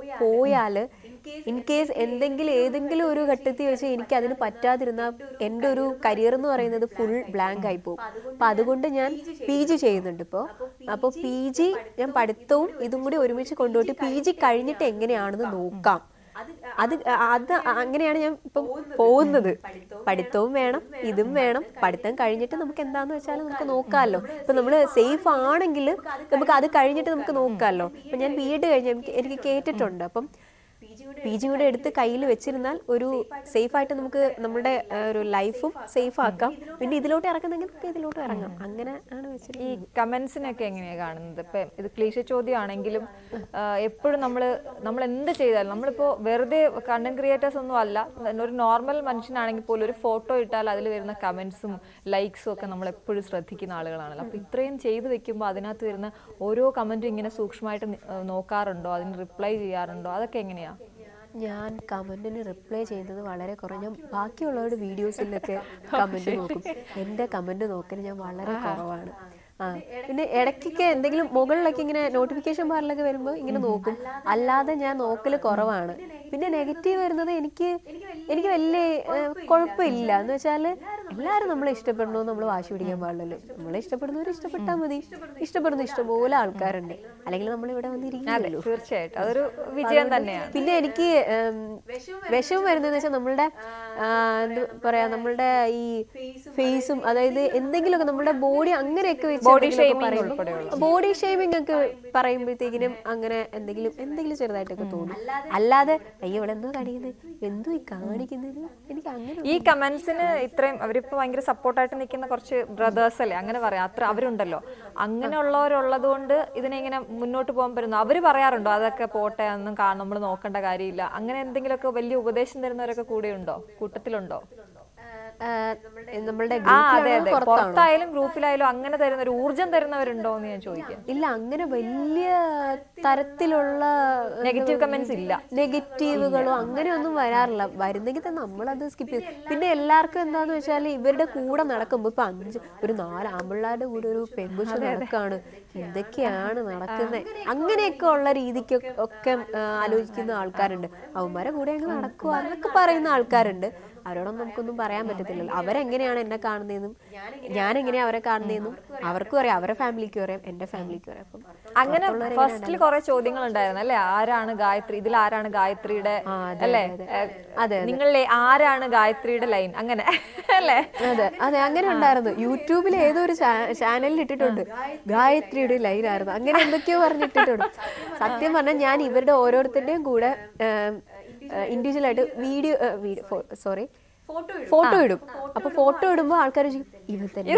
പോയാല് ഇൻ കേസ് എന്തെങ്കിലും ഏതെങ്കിലും ഒരു ഘട്ടത്തിൽ വെച്ച് എനിക്ക് അതിന് പറ്റാതിരുന്നാൽ എൻ്റെ ഒരു കരിയർ എന്ന് പറയുന്നത് ഫുൾ ബ്ലാങ്ക് ആയി പോകും. അപ്പം അതുകൊണ്ട് ഞാൻ പി ജി ചെയ്യുന്നുണ്ട് ഇപ്പോൾ. അപ്പോൾ പി ജി ഞാൻ പഠിത്തവും ഇതും കൂടി ഒരുമിച്ച് കൊണ്ടുപോയിട്ട് പി ജി കഴിഞ്ഞിട്ട് എങ്ങനെയാണെന്ന് നോക്കാം. അത് അത് അങ്ങനെയാണ് ഞാൻ ഇപ്പം പോകുന്നത്. പഠിത്തവും വേണം, ഇതും വേണം. പഠിത്തം കഴിഞ്ഞിട്ട് നമുക്ക് എന്താന്ന് വെച്ചാൽ നമുക്ക് നോക്കാമല്ലോ. ഇപ്പൊ നമ്മള് സേഫ് ആണെങ്കിൽ നമുക്ക് അത് കഴിഞ്ഞിട്ട് നമുക്ക് നോക്കാമല്ലോ. ഇപ്പൊ ഞാൻ ബി എഡ് കഴിഞ്ഞ എനിക്ക് എനിക്ക് കേട്ടിട്ടുണ്ട്. അപ്പം പി ജി കൂടെ എടുത്ത് കയ്യിൽ വെച്ചിരുന്നാൽ ഒരു സേഫ് ആയിട്ട് നമുക്ക് നമ്മുടെ ഒരു ലൈഫും സേഫ് ആക്കാം. പിന്നെ ഇതിലോട്ട് ഇറക്കുന്നെങ്കിൽ നമുക്ക് ഇതിലോട്ട് ഇറങ്ങാം. അങ്ങനെ ആണ് വെച്ചിട്ട്. ഈ കമന്റ്സിനൊക്കെ എങ്ങനെയാ കാണുന്നത്? ഇപ്പൊ ഇത് ക്ലീശ ചോദ്യമാണെങ്കിലും എപ്പോഴും നമ്മള് നമ്മൾ എന്ത് ചെയ്താലും നമ്മളിപ്പോ വെറുതെ കണ്ടന്റ് ക്രിയേറ്റേഴ്സ് ഒന്നും അല്ല, ഒരു നോർമൽ മനുഷ്യനാണെങ്കിൽ പോലും ഒരു ഫോട്ടോ ഇട്ടാൽ അതിൽ വരുന്ന കമന്റ്സും ലൈക്സും ഒക്കെ നമ്മൾ എപ്പോഴും ശ്രദ്ധിക്കുന്ന ആളുകളാണല്ലോ. അപ്പൊ ഇത്രയും ചെയ്തു വെക്കുമ്പോൾ അതിനകത്ത് വരുന്ന ഓരോ കമന്റും ഇങ്ങനെ സൂക്ഷ്മമായിട്ട് നോക്കാറുണ്ടോ? അതിന് റിപ്ലൈ ചെയ്യാറുണ്ടോ? അതൊക്കെ എങ്ങനെയാ? ഞാൻ കമന്റിന് റിപ്ലൈ ചെയ്യുന്നത് വളരെ കുറഞ്ഞ. ബാക്കിയുള്ളവരുടെ വീഡിയോസിലൊക്കെ കമന്റ് നോക്കും. എൻ്റെ കമന്റ് നോക്കൽ ഞാൻ വളരെ കുറവാണ്. ആ പിന്നെ ഇടയ്ക്കൊക്കെ എന്തെങ്കിലും മുകളിലൊക്കെ ഇങ്ങനെ നോട്ടിഫിക്കേഷൻ ബാറിലൊക്കെ വരുമ്പോൾ ഇങ്ങനെ നോക്കും. അല്ലാതെ ഞാൻ നോക്കൽ കുറവാണ്. പിന്നെ നെഗറ്റീവ് വരുന്നത് എനിക്ക് എനിക്ക് വലിയ കുഴപ്പമില്ല. എന്ന് വെച്ചാൽ എല്ലാവരും നമ്മളെ ഇഷ്ടപ്പെടണോ നമ്മൾ വാശി പിടിക്കാൻ പാടില്ലല്ലോ. നമ്മളെ ഇഷ്ടപ്പെടുന്നവർ ഇഷ്ടപ്പെട്ടാൽ മതി. ഇഷ്ടപ്പെടുന്ന ഇഷ്ടംപോലെ ആൾക്കാരുണ്ട്. അല്ലെങ്കിൽ നമ്മൾ ഇവിടെ വന്നിരിക്കുമല്ലോ. തീർച്ചയായിട്ടും അതൊരു വിജയം തന്നെയാണ്. പിന്നെ എനിക്ക് വിഷമം വരുന്നതെന്ന് വെച്ചാൽ നമ്മളുടെ എന്താ പറയാ നമ്മളുടെ ഈ ഫേസും അതായത് എന്തെങ്കിലുമൊക്കെ നമ്മുടെ ബോഡി അങ്ങനെയൊക്കെ വെച്ച് ബോഡി ഷേമിംഗ് ഒക്കെ പറയുമ്പോഴത്തേക്കിനും അങ്ങനെ എന്തെങ്കിലും എന്തെങ്കിലും ചെറുതായിട്ടൊക്കെ തോന്നും. അല്ലാതെ അയ്യോ ഇവിടെ എന്തോ കാണിക്കുന്നത് എന്തോ ഈ കാണിക്കുന്നത് എനിക്ക് അങ്ങനെ. ഈ കമന്റ്സിന് ഇത്രയും അവരിപ്പോ ഭയങ്കര സപ്പോർട്ടായിട്ട് നിൽക്കുന്ന കുറച്ച് ബ്രദേഴ്സ് അല്ലേ അങ്ങനെ പറയാം, അത്ര അവരുണ്ടല്ലോ. അങ്ങനെയുള്ളവരുള്ളത് കൊണ്ട് ഇതിനെ ഇങ്ങനെ മുന്നോട്ട് പോകാൻ പറ്റുന്നു. അവര് പറയാറുണ്ടോ അതൊക്കെ പോട്ടെ, ഒന്നും നമ്മൾ നോക്കേണ്ട കാര്യമില്ല, അങ്ങനെ എന്തെങ്കിലുമൊക്കെ വലിയ ഉപദേശം തരുന്നവരൊക്കെ കൂടെ ഉണ്ടോ, കൂട്ടത്തിലുണ്ടോ? നമ്മളുടെ ആ അതെ അതെ പുറത്തായാലും ഗ്രൂപ്പിലായാലും അങ്ങനെ തരുന്ന ഒരു ഊർജം തരുന്നവരുണ്ടോ എന്ന് ഞാൻ ചോദിക്കാം. ഇല്ല, അങ്ങനെ വലിയ തരത്തിലുള്ള നെഗറ്റീവ് കമന്റ്സ് ഇല്ല, നെഗറ്റീവുകളോ അങ്ങനെയൊന്നും വരാറില്ല. വരുന്നെങ്കിൽ തന്നെ നമ്മളത് സ്കിപ്പ് ചെയ്യും. പിന്നെ എല്ലാവർക്കും എന്താന്ന് വെച്ചാൽ ഇവരുടെ കൂടെ നടക്കുമ്പോ ഇപ്പൊ അഞ്ച് ഒരു നാല് ആമ്പിള്ളാരുടെ കൂടെ ഒരു പെൺകുച്ചു നടക്കാണ്, എന്തൊക്കെയാണ് നടക്കുന്നത്, അങ്ങനെയൊക്കെ ഉള്ള രീതിക്ക് ഒക്കെ ആലോചിക്കുന്ന ആൾക്കാരുണ്ട്. അവന്മാരെ കൂടെ അങ്ങ് നടക്കുക എന്നൊക്കെ പറയുന്ന ആൾക്കാരുണ്ട്. അവരോടൊന്നും നമുക്കൊന്നും പറയാൻ പറ്റത്തില്ലല്ലോ. അവരെങ്ങനെയാണ് എന്നെ കാണുന്നതെന്നും ഞാൻ എങ്ങനെയാ അവരെ കാണുന്നതെന്നും അവർക്കും അറിയാം, അവരുടെ ഫാമിലിക്കും അറിയാം, എന്റെ ഫാമിലിക്കും അറിയാം. അപ്പം അങ്ങനെ ഫസ്റ്റിൽ കുറെ ചോദ്യങ്ങൾ ഉണ്ടായിരുന്നു അല്ലെ, ആരാണ് ഗായത്രി, ഇതിൽ ആരാണ് ഗായത്രിയുടെ അല്ലെ, അതെ നിങ്ങളിലെ ആരാണ് ഗായത്രിയുടെ ലൈൻ അങ്ങനെ അല്ലേ? അതെ അതെ അങ്ങനെ ഉണ്ടായിരുന്നു. യൂട്യൂബിൽ ഏതോ ഒരു ചാനലിൽ ഇട്ടിട്ടുണ്ട് ഗായത്രിയുടെ ലൈൻ ആയിരുന്നു, അങ്ങനെ എന്തൊക്കെയോ പറഞ്ഞിട്ടിട്ടുണ്ട്. സത്യം പറഞ്ഞാൽ ഞാൻ ഇവരുടെ ഓരോരുത്തരുടെയും കൂടെ ഇൻഡിവിജ്വൽ ആയിട്ട് വീഡിയോ സോറി ഫോട്ടോ ഇടും. അപ്പൊ ഫോട്ടോ ഇടുമ്പോ ആൾക്കാർ ഇവ തന്നെ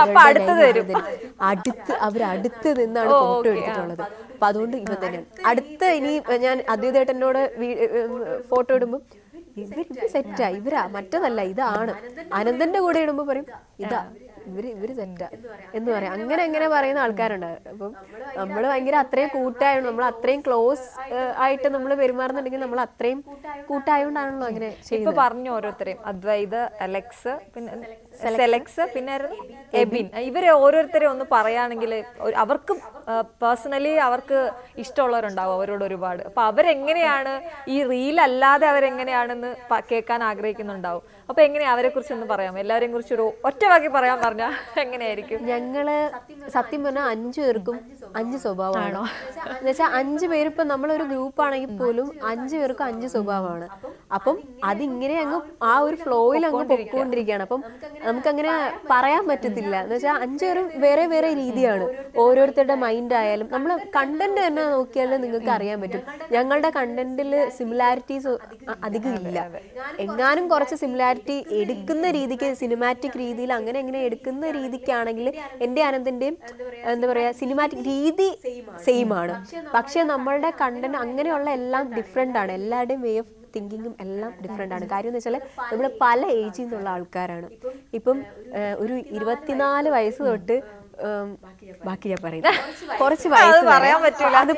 അടുത്ത് അവരടുത്ത് നിന്നാണ് ഫോട്ടോ എടുത്തിട്ടുള്ളത്. അപ്പൊ അതുകൊണ്ട് ഇവ തന്നെയാണ് അടുത്ത. ഇനി ഞാൻ അദ്വൈതേട്ടനോട് ഫോട്ടോ ഇടുമ്പോ ഇവർ സെറ്റാ, ഇവരാ മറ്റതല്ല ഇതാണ്. അനന്തന്റെ കൂടെ ഇടുമ്പോ പറയും ഇതാ ഇവര് ഇവര് സെറ്റാ എന്ന് പറയാം. അങ്ങനെ അങ്ങനെ പറയുന്ന ആൾക്കാരുണ്ട്. അപ്പം നമ്മള് ഭയങ്കര അത്രയും കൂട്ടായോണ്ട്, നമ്മൾ അത്രയും ക്ലോസ് ആയിട്ട് നമ്മൾ പെരുമാറുന്നുണ്ടെങ്കിൽ നമ്മൾ അത്രയും കൂട്ടായോണ്ടാണല്ലോ അങ്ങനെ ഇപ്പൊ പറഞ്ഞു ഓരോരുത്തരെയും. അദ്വൈത്, അലക്സ്, പിന്നെ സെലക്സ്, പിന്നെ എബിൻ, ഇവരെ ഓരോരുത്തരെ ഒന്ന് പറയുകയാണെങ്കിൽ അവർക്ക് പേഴ്സണലി അവർക്ക് ഇഷ്ടമുള്ളവരുണ്ടാവും അവരോട് ഒരുപാട്. അപ്പൊ അവരെങ്ങനെയാണ് ഈ റീൽ അല്ലാതെ അവരെങ്ങനെയാണെന്ന് കേൾക്കാൻ ആഗ്രഹിക്കുന്നുണ്ടാവും. അപ്പൊ എങ്ങനെയാ അവരെ കുറിച്ച് ഒന്ന് പറയാം, എല്ലാവരെയും കുറിച്ച് ഒരു ഒറ്റ വാക്കി പറയാൻ പറഞ്ഞാ എങ്ങനെയായിരിക്കും? ഞങ്ങള് സത്യം പറഞ്ഞാൽ അഞ്ചു പേർക്കും അഞ്ച് സ്വഭാവമാണോ എന്ന് വെച്ചാൽ അഞ്ചു പേരിപ്പം നമ്മളൊരു ഗ്രൂപ്പ് ആണെങ്കിൽ പോലും അഞ്ചു പേർക്കും അഞ്ച് സ്വഭാവമാണ്. അപ്പം അതിങ്ങനെ അങ്ങ് ആ ഒരു ഫ്ലോയിൽ അങ്ങ് പൊയ്ക്കൊണ്ടിരിക്കുകയാണ്. അപ്പം നമുക്കങ്ങനെ പറയാൻ പറ്റത്തില്ല. എന്ന് വെച്ചാൽ അഞ്ചു പേരും വേറെ വേറെ രീതിയാണ്. ഓരോരുത്തരുടെ മൈൻഡ് ആയാലും നമ്മൾ കണ്ടന്റ് തന്നെ നോക്കിയാൽ നിങ്ങൾക്ക് അറിയാൻ പറ്റും. ഞങ്ങളുടെ കണ്ടന്റിൽ സിമിലാരിറ്റീസ് അധികം ഇല്ല. എങ്ങാനും കുറച്ച് സിമിലാരിറ്റി എടുക്കുന്ന രീതിക്ക് സിനിമാറ്റിക് രീതിയിൽ അങ്ങനെ എങ്ങനെ എടുക്കുന്ന രീതിക്കാണെങ്കിൽ എൻ്റെ അനന്തന്റെയും എന്താ പറയാ സിനിമാറ്റിക് രീതി സെയിം ആണ്. പക്ഷെ നമ്മളുടെ കണ്ടന്റ് അങ്ങനെയുള്ള എല്ലാം ഡിഫറെന്റ് ആണ്. എല്ലാവരുടെയും വേ ഓഫ് തിങ്കിങ്ങും എല്ലാം ഡിഫറെന്റ് ആണ്. കാര്യം എന്ന് വെച്ചാൽ നമ്മൾ പല ഏജിൽ നിന്നുള്ള ആൾക്കാരാണ്. ഇപ്പം ഒരു ഇരുപത്തിനാല് വയസ്സ് തൊട്ട് ബാക്കി ഞാൻ പറയും കുറച്ച് വയസ്സ് അത്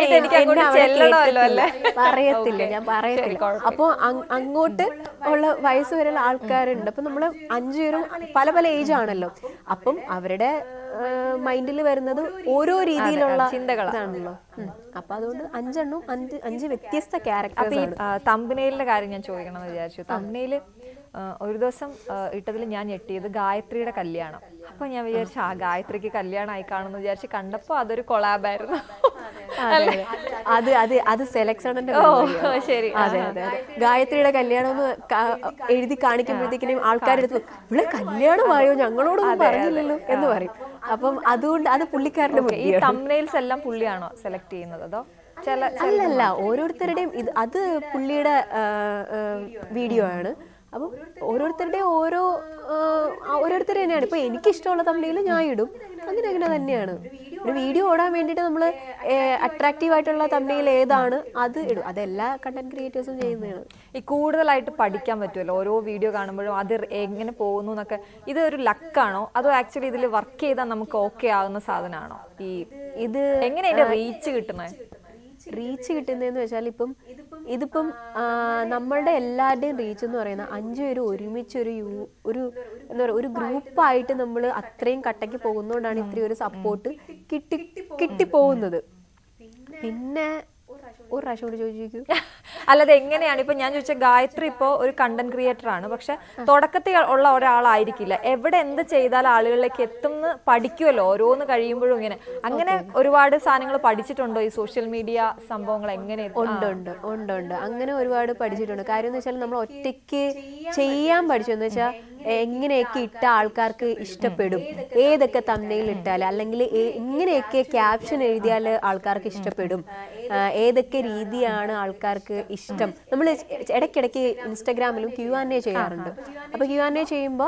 പറയത്തില്ല ഞാൻ പറയത്തില്ല. അപ്പൊ അങ്ങോട്ട് ഉള്ള വയസ്സ് വരെയുള്ള ആൾക്കാരുണ്ട്. അപ്പൊ നമ്മള് അഞ്ചുപേരും പല പല ഏജ് ആണല്ലോ. അപ്പം അവരുടെ മൈൻഡിൽ വരുന്നത് ഓരോ രീതിയിലുള്ള ചിന്തകളാണല്ലോ. അപ്പൊ അതുകൊണ്ട് അഞ്ചെണ്ണം അഞ്ച് അഞ്ച് വ്യത്യസ്ത ക്യാരക്ടേഴ്സ്. തമ്പനയിലിന്റെ കാര്യം ഞാൻ ചോദിക്കണം എന്ന് വിചാരിച്ചു. തമ്പനയില് ഒരു ദിവസം ഇട്ടതിൽ ഞാൻ ഞെട്ടിയത് ഗായത്രിയുടെ കല്യാണം. അപ്പൊ ഞാൻ വിചാരിച്ചു ആ ഗായത്രിക്ക് കല്യാണം ആയി കാണുന്നു വിചാരിച്ച് കണ്ടപ്പോ അതൊരു കൊളാബായിരുന്നു. അത് അത് അത് സെലക്ഷന്റെ ശരി. അതെ അതെ അതെ ഗായത്രിയുടെ കല്യാണം എന്ന് എഴുതി കാണിക്കുമ്പോഴത്തേക്കിനും ആൾക്കാരെടുത്ത് ഇവിടെ കല്യാണമായോ ഞങ്ങളോടൊന്നും പറഞ്ഞില്ലല്ലോ എന്ന് പറയും. അപ്പം അതുകൊണ്ട് അത് പുള്ളിക്കാരന്റെ ഈ തംബ്നെയിൽസ് എല്ലാം പുള്ളിയാണോ സെലക്ട് ചെയ്യുന്നത് അതോ? അല്ലല്ല, ഓരോരുത്തരുടെയും ഇത് അത് പുള്ളിയുടെ വീഡിയോ ആണ്. അപ്പം ഓരോരുത്തരുടെയും ഓരോ ഓരോരുത്തർ തന്നെയാണ്. ഇപ്പൊ എനിക്ക് ഇഷ്ടമുള്ള തമ്മിൽ ഞാൻ ഇടും, അങ്ങനെ അങ്ങനെ തന്നെയാണ്. ഒരു വീഡിയോ ഓടാൻ വേണ്ടിയിട്ട് നമ്മൾ അട്രാക്റ്റീവ് ആയിട്ടുള്ള തമ്മിൽ ഏതാണ് അത് ഇടും. അതെല്ലാ കണ്ടന്റ് ക്രിയേറ്റേഴ്സും ചെയ്യുന്നതാണ്. ഈ കൂടുതലായിട്ട് പഠിക്കാൻ പറ്റുമല്ലോ ഓരോ വീഡിയോ കാണുമ്പോഴും അത് എങ്ങനെ പോകുന്നു എന്നൊക്കെ. ഇത് ഒരു ലക്കാണോ അതോ ആക്ച്വലി ഇതിൽ വർക്ക് ചെയ്താൽ നമുക്ക് ഓക്കെ ആകുന്ന സാധനമാണോ? ഈ ഇത് എങ്ങനെ ഇതിന്റെ റീച്ച് കിട്ടുന്നത്? റീച്ച് കിട്ടുന്നതെന്ന് വെച്ചാൽ ഇപ്പം ഇതിപ്പം നമ്മളുടെ എല്ലാവരുടെയും റീച്ച് എന്ന് പറയുന്നത് അഞ്ചു പേര് ഒരുമിച്ച് ഒരു ഒരു എന്താ പറയുക ഒരു ഗ്രൂപ്പായിട്ട് നമ്മൾ അത്രയും കട്ടയ്ക്ക് പോകുന്നതുകൊണ്ടാണ് ഇത്രയും ഒരു സപ്പോർട്ട് കിട്ടി കിട്ടിപ്പോകുന്നത്. പിന്നെ ഒരു പ്രാവശ്യം കൂടി ചോദിച്ചു. അല്ലാതെ എങ്ങനെയാണ് ഇപ്പൊ ഞാൻ ചോദിച്ച ഗായത്രി ഇപ്പോ ഒരു കണ്ടന്റ് ക്രിയേറ്റർ ആണ്, പക്ഷെ തുടക്കത്തിൽ ഉള്ള ഒരാളായിരിക്കില്ല. എവിടെ എന്ത് ചെയ്താൽ ആളുകളിലേക്ക് എത്തുമെന്ന് പഠിക്കുമല്ലോ ഓരോന്ന് കഴിയുമ്പോഴും. ഇങ്ങനെ അങ്ങനെ ഒരുപാട് സാധനങ്ങൾ പഠിച്ചിട്ടുണ്ടോ ഈ സോഷ്യൽ മീഡിയ സംഭവങ്ങൾ? എങ്ങനെ ഉണ്ട് ഉണ്ട് ഉണ്ട് ഉണ്ട് അങ്ങനെ ഒരുപാട് പഠിച്ചിട്ടുണ്ട്. കാര്യം എന്ന് വെച്ചാൽ നമ്മൾ ഒറ്റയ്ക്ക് ചെയ്യാൻ പഠിച്ചു. എന്ന് വെച്ചാൽ എങ്ങനെയൊക്കെ ഇട്ട ആൾക്കാർക്ക് ഇഷ്ടപ്പെടും, ഏതൊക്കെ തമ്മിൽ ഇട്ടാൽ അല്ലെങ്കിൽ എങ്ങനെയൊക്കെ ക്യാപ്ഷൻ എഴുതിയാൽ ആൾക്കാർക്ക് ഇഷ്ടപ്പെടും, ഏതൊക്കെ രീതിയാണ് ആൾക്കാർക്ക് ഇഷ്ടം. നമ്മൾ ഇടയ്ക്കിടയ്ക്ക് ഇൻസ്റ്റാഗ്രാമിലും ക്യു ആൻഡ് എ ചെയ്യാറുണ്ട്. അപ്പോൾ ക്യു ആൻഡ് എ ചെയ്യുമ്പോൾ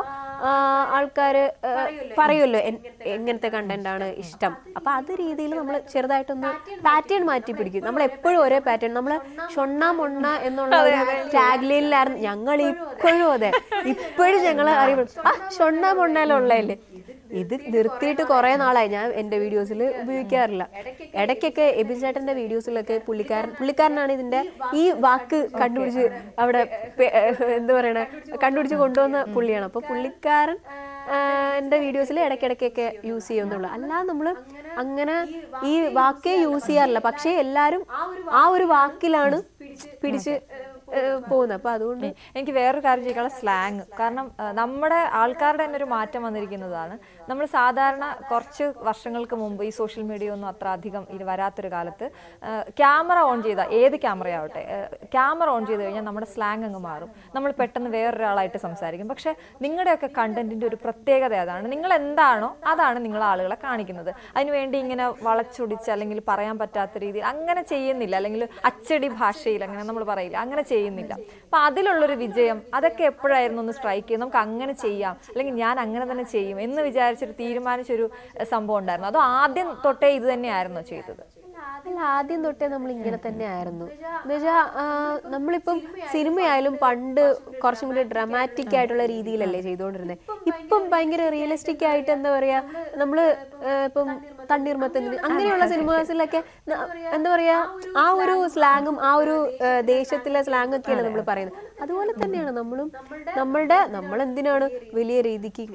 ആൾക്കാർ പറയുമല്ലോ എങ്ങനത്തെ കണ്ടന്റ് ആണ് ഇഷ്ടം. അപ്പൊ അത് രീതിയിൽ നമ്മൾ ചെറുതായിട്ടൊന്ന് പാറ്റേൺ മാറ്റി പിടിക്കും. നമ്മൾ എപ്പോഴും ഒരേ പാറ്റേൺ, നമ്മൾ ഷൊണ്ണ മൊണ്ണ എന്നുള്ള ടാഗ് ലൈനിലായിരുന്നു ഞങ്ങൾ ഇപ്പോഴും. അതെ, ഇപ്പോഴും ഞങ്ങൾ അറിയുമ്പോൾ ആ ഷൊണ്ണ മൊണ്ണയിലുള്ളതല്ലേ. ഇത് നിർത്തിയിട്ട് കുറെ നാളായി ഞാൻ എന്റെ വീഡിയോസിൽ ഉപയോഗിക്കാറില്ല. ഇടയ്ക്കൊക്കെ എബിൻ ചേട്ടന്റെ വീഡിയോസിലൊക്കെ പുള്ളിക്കാരൻ പുള്ളിക്കാരനാണ് ഇതിന്റെ ഈ വാക്ക് കണ്ടുപിടിച്ച് അവിടെ എന്താ പറയണേ കണ്ടുപിടിച്ച് കൊണ്ടുവന്ന പുള്ളിയാണ്. അപ്പൊ പുള്ളിക്കാരൻ എന്റെ വീഡിയോസിൽ ഇടയ്ക്കിടയ്ക്കൊക്കെ യൂസ് ചെയ്യുന്നുള്ളൂ. അല്ലാതെ നമ്മള് അങ്ങനെ ഈ വാക്കേ യൂസ് ചെയ്യാറില്ല. പക്ഷെ എല്ലാരും ആ ഒരു വാക്കിലാണ് പിടിച്ച് പോകുന്നത്. അപ്പൊ അതുകൊണ്ട് എനിക്ക് വേറൊരു കാര്യം ചോദിക്കാനുള്ള സ്ലാങ്. കാരണം നമ്മുടെ ആൾക്കാരുടെ തന്നെ ഒരു മാറ്റം വന്നിരിക്കുന്നതാണ്. നമ്മൾ സാധാരണ കുറച്ച് വർഷങ്ങൾക്ക് മുമ്പ് ഈ സോഷ്യൽ മീഡിയ ഒന്നും അത്ര അധികം ഇത് വരാത്തൊരു കാലത്ത് ക്യാമറ ഓൺ ചെയ്താൽ, ഏത് ക്യാമറയാവട്ടെ, ക്യാമറ ഓൺ ചെയ്ത് കഴിഞ്ഞാൽ നമ്മുടെ സ്ലാങ് അങ്ങ് മാറും. നമ്മൾ പെട്ടെന്ന് വേറൊരാളായിട്ട് സംസാരിക്കും. പക്ഷെ നിങ്ങളുടെയൊക്കെ കണ്ടന്റിന്റെ ഒരു പ്രത്യേകത അതാണ്. നിങ്ങൾ എന്താണോ അതാണ് നിങ്ങൾ ആളുകളെ കാണിക്കുന്നത്. അതിനുവേണ്ടി ഇങ്ങനെ വളച്ചൊടിച്ച് അല്ലെങ്കിൽ പറയാൻ പറ്റാത്ത രീതിയിൽ അങ്ങനെ ചെയ്യുന്നില്ല. അല്ലെങ്കിൽ അച്ചടി ഭാഷയിൽ അങ്ങനെ നമ്മൾ പറയില്ല, അങ്ങനെ ചെയ്യുന്നില്ല. അപ്പൊ അതിലുള്ളൊരു വിജയം അതൊക്കെ എപ്പോഴായിരുന്നു ഒന്ന് സ്ട്രൈക്ക് ചെയ്യും, നമുക്ക് അങ്ങനെ ചെയ്യാം അല്ലെങ്കിൽ ഞാൻ അങ്ങനെ തന്നെ ചെയ്യും എന്ന് വിചാരിച്ചൊരു തീരുമാനിച്ചൊരു സംഭവം ഉണ്ടായിരുന്നു? അതോ ആദ്യം തൊട്ടേ ഇത് തന്നെയായിരുന്നോ ചെയ്തത്? അല്ല, ആദ്യം തൊട്ടേ നമ്മൾ ഇങ്ങനെ തന്നെ ആയിരുന്നു. എന്നുവെച്ചാ നമ്മളിപ്പം സിനിമയായാലും പണ്ട് കുറച്ചും കൂടി ഡ്രാമാറ്റിക് ആയിട്ടുള്ള രീതിയിലല്ലേ ചെയ്തുകൊണ്ടിരുന്നത്. ഇപ്പം ഭയങ്കര റിയലിസ്റ്റിക് ആയിട്ട് എന്താ പറയാ, നമ്മള് ഇപ്പം തണ്ണീർമത്തൻ അങ്ങനെയുള്ള സിനിമാസിലൊക്കെ എന്താ പറയാ ആ ഒരു സ്ലാങ്ങും ആ ഒരു ദേശത്തിലെ സ്ലാങ് ഒക്കെയാണ് നമ്മൾ പറയുന്നത്. അതുപോലെ തന്നെയാണ് നമ്മളും നമ്മളുടെ നമ്മൾ എന്തിനാണ് വലിയ രീതിക്ക്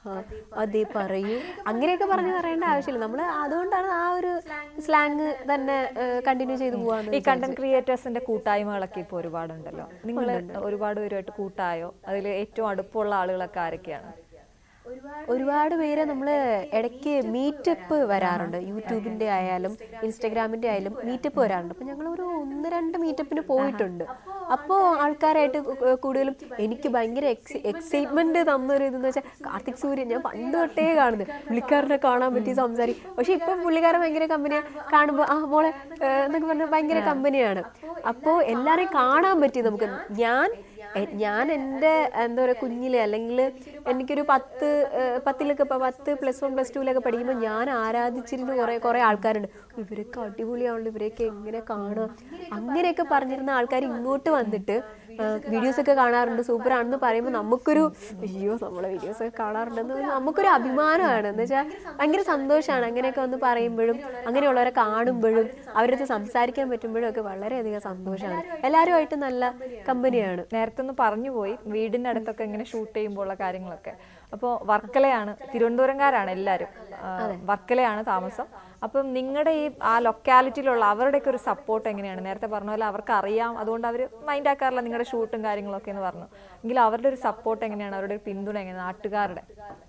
അതേ പറയൂ അങ്ങനെയൊക്കെ പറഞ്ഞു പറയേണ്ട ആവശ്യമില്ല. നമ്മൾ അതുകൊണ്ടാണ് ആ ഒരു സ്ലാങ് തന്നെ കണ്ടിന്യൂ ചെയ്തു പോകാൻ. ഈ കണ്ടന്റ് ക്രിയേറ്റേഴ്സിന്റെ കൂട്ടായ്മകളൊക്കെ ഇപ്പൊ ഒരുപാടുണ്ടല്ലോ. നിങ്ങൾ ഒരുപാട് പേരുമായിട്ട് കൂട്ടായോ? അതിൽ ഏറ്റവും അടുപ്പമുള്ള ആളുകളൊക്കെ ആരൊക്കെയാണ്? ഒരുപാട് പേര് നമ്മള് ഇടയ്ക്ക് മീറ്റപ്പ് വരാറുണ്ട്. യൂട്യൂബിന്റെ ആയാലും ഇൻസ്റ്റഗ്രാമിന്റെ ആയാലും മീറ്റപ്പ് വരാറുണ്ട്. അപ്പൊ ഞങ്ങൾ ഒരു ഒന്ന് രണ്ട് മീറ്റപ്പിന് പോയിട്ടുണ്ട്. അപ്പോൾ ആൾക്കാരായിട്ട് കൂടുതലും എനിക്ക് ഭയങ്കര എക്സ് എക്സൈറ്റ്മെന്റ് തന്നൊരു ഇതെന്ന് വെച്ചാൽ കാർത്തിക് സൂര്യൻ ഞാൻ പണ്ട് തൊട്ടേ കാണുന്നത്. പുള്ളിക്കാരനെ കാണാൻ പറ്റി സംസാരിക്കും. പക്ഷെ ഇപ്പം പുള്ളിക്കാരൻ ഭയങ്കര കമ്പനിയാണ്. കാണുമ്പോൾ ആ മോളെ എന്നൊക്കെ പറഞ്ഞാൽ ഭയങ്കര കമ്പനിയാണ്. അപ്പോൾ എല്ലാരെയും കാണാൻ പറ്റി നമുക്ക്. ഞാൻ ഞാൻ എൻ്റെ എന്താ പറയുക കുഞ്ഞിലെ അല്ലെങ്കിൽ എനിക്കൊരു പത്ത് പത്തിലൊക്കെ പത്ത് പ്ലസ് വൺ പ്ലസ് ടുവിലൊക്കെ പഠിക്കുമ്പോൾ ഞാൻ ആരാധിച്ചിരുന്ന കുറേ കുറേ ആൾക്കാരുണ്ട്. ഇവരൊക്കെ അടിപൊളിയാണല്ലോ, ഇവരെയൊക്കെ എങ്ങനെ കാണുക അങ്ങനെയൊക്കെ പറഞ്ഞിരുന്ന ആൾക്കാർ ഇങ്ങോട്ട് വന്നിട്ട് വീഡിയോസ് ഒക്കെ കാണാറുണ്ട്, സൂപ്പറാണെന്ന് പറയുമ്പോൾ നമുക്കൊരു അയ്യോ നമ്മളെ വീഡിയോസ് ഒക്കെ കാണാറുണ്ടെന്ന് നമുക്കൊരു അഭിമാനമാണ്. എന്ന് വെച്ചാൽ ഭയങ്കര സന്തോഷമാണ്. അങ്ങനെയൊക്കെ വന്ന് പറയുമ്പോഴും അങ്ങനെയുള്ളവരെ കാണുമ്പോഴും അവരടുത്ത് സംസാരിക്കാൻ പറ്റുമ്പോഴും ഒക്കെ വളരെയധികം സന്തോഷമാണ്. എല്ലാവരുമായിട്ട് നല്ല കമ്പനിയാണ്. നേരത്തെ ഒന്ന് പറഞ്ഞു പോയി വീടിന്റെ അടുത്തൊക്കെ ഇങ്ങനെ ഷൂട്ട് ചെയ്യുമ്പോഴുള്ള കാര്യങ്ങളൊക്കെ. അപ്പോൾ വർക്കലയാണ്, തിരുവനന്തപുരംകാരാണ് എല്ലാവരും, വർക്കലയാണ് താമസം. അപ്പം നിങ്ങളുടെ ഈ ആ ലൊക്കാലിറ്റിയിലുള്ള അവരുടെയൊക്കെ ഒരു സപ്പോർട്ട് എങ്ങനെയാണ്? നേരത്തെ പറഞ്ഞ പോലെ അവർക്ക് അറിയാം, അതുകൊണ്ട് അവർ മൈൻഡ് ആക്കാറില്ല നിങ്ങളുടെ ഷൂട്ടും കാര്യങ്ങളൊക്കെ എന്ന് പറഞ്ഞു. എങ്കിലും അവരുടെ ഒരു സപ്പോർട്ട് എങ്ങനെയാണ്, അവരുടെ ഒരു പിന്തുണ എങ്ങനെയാണ് നാട്ടുകാരുടെ?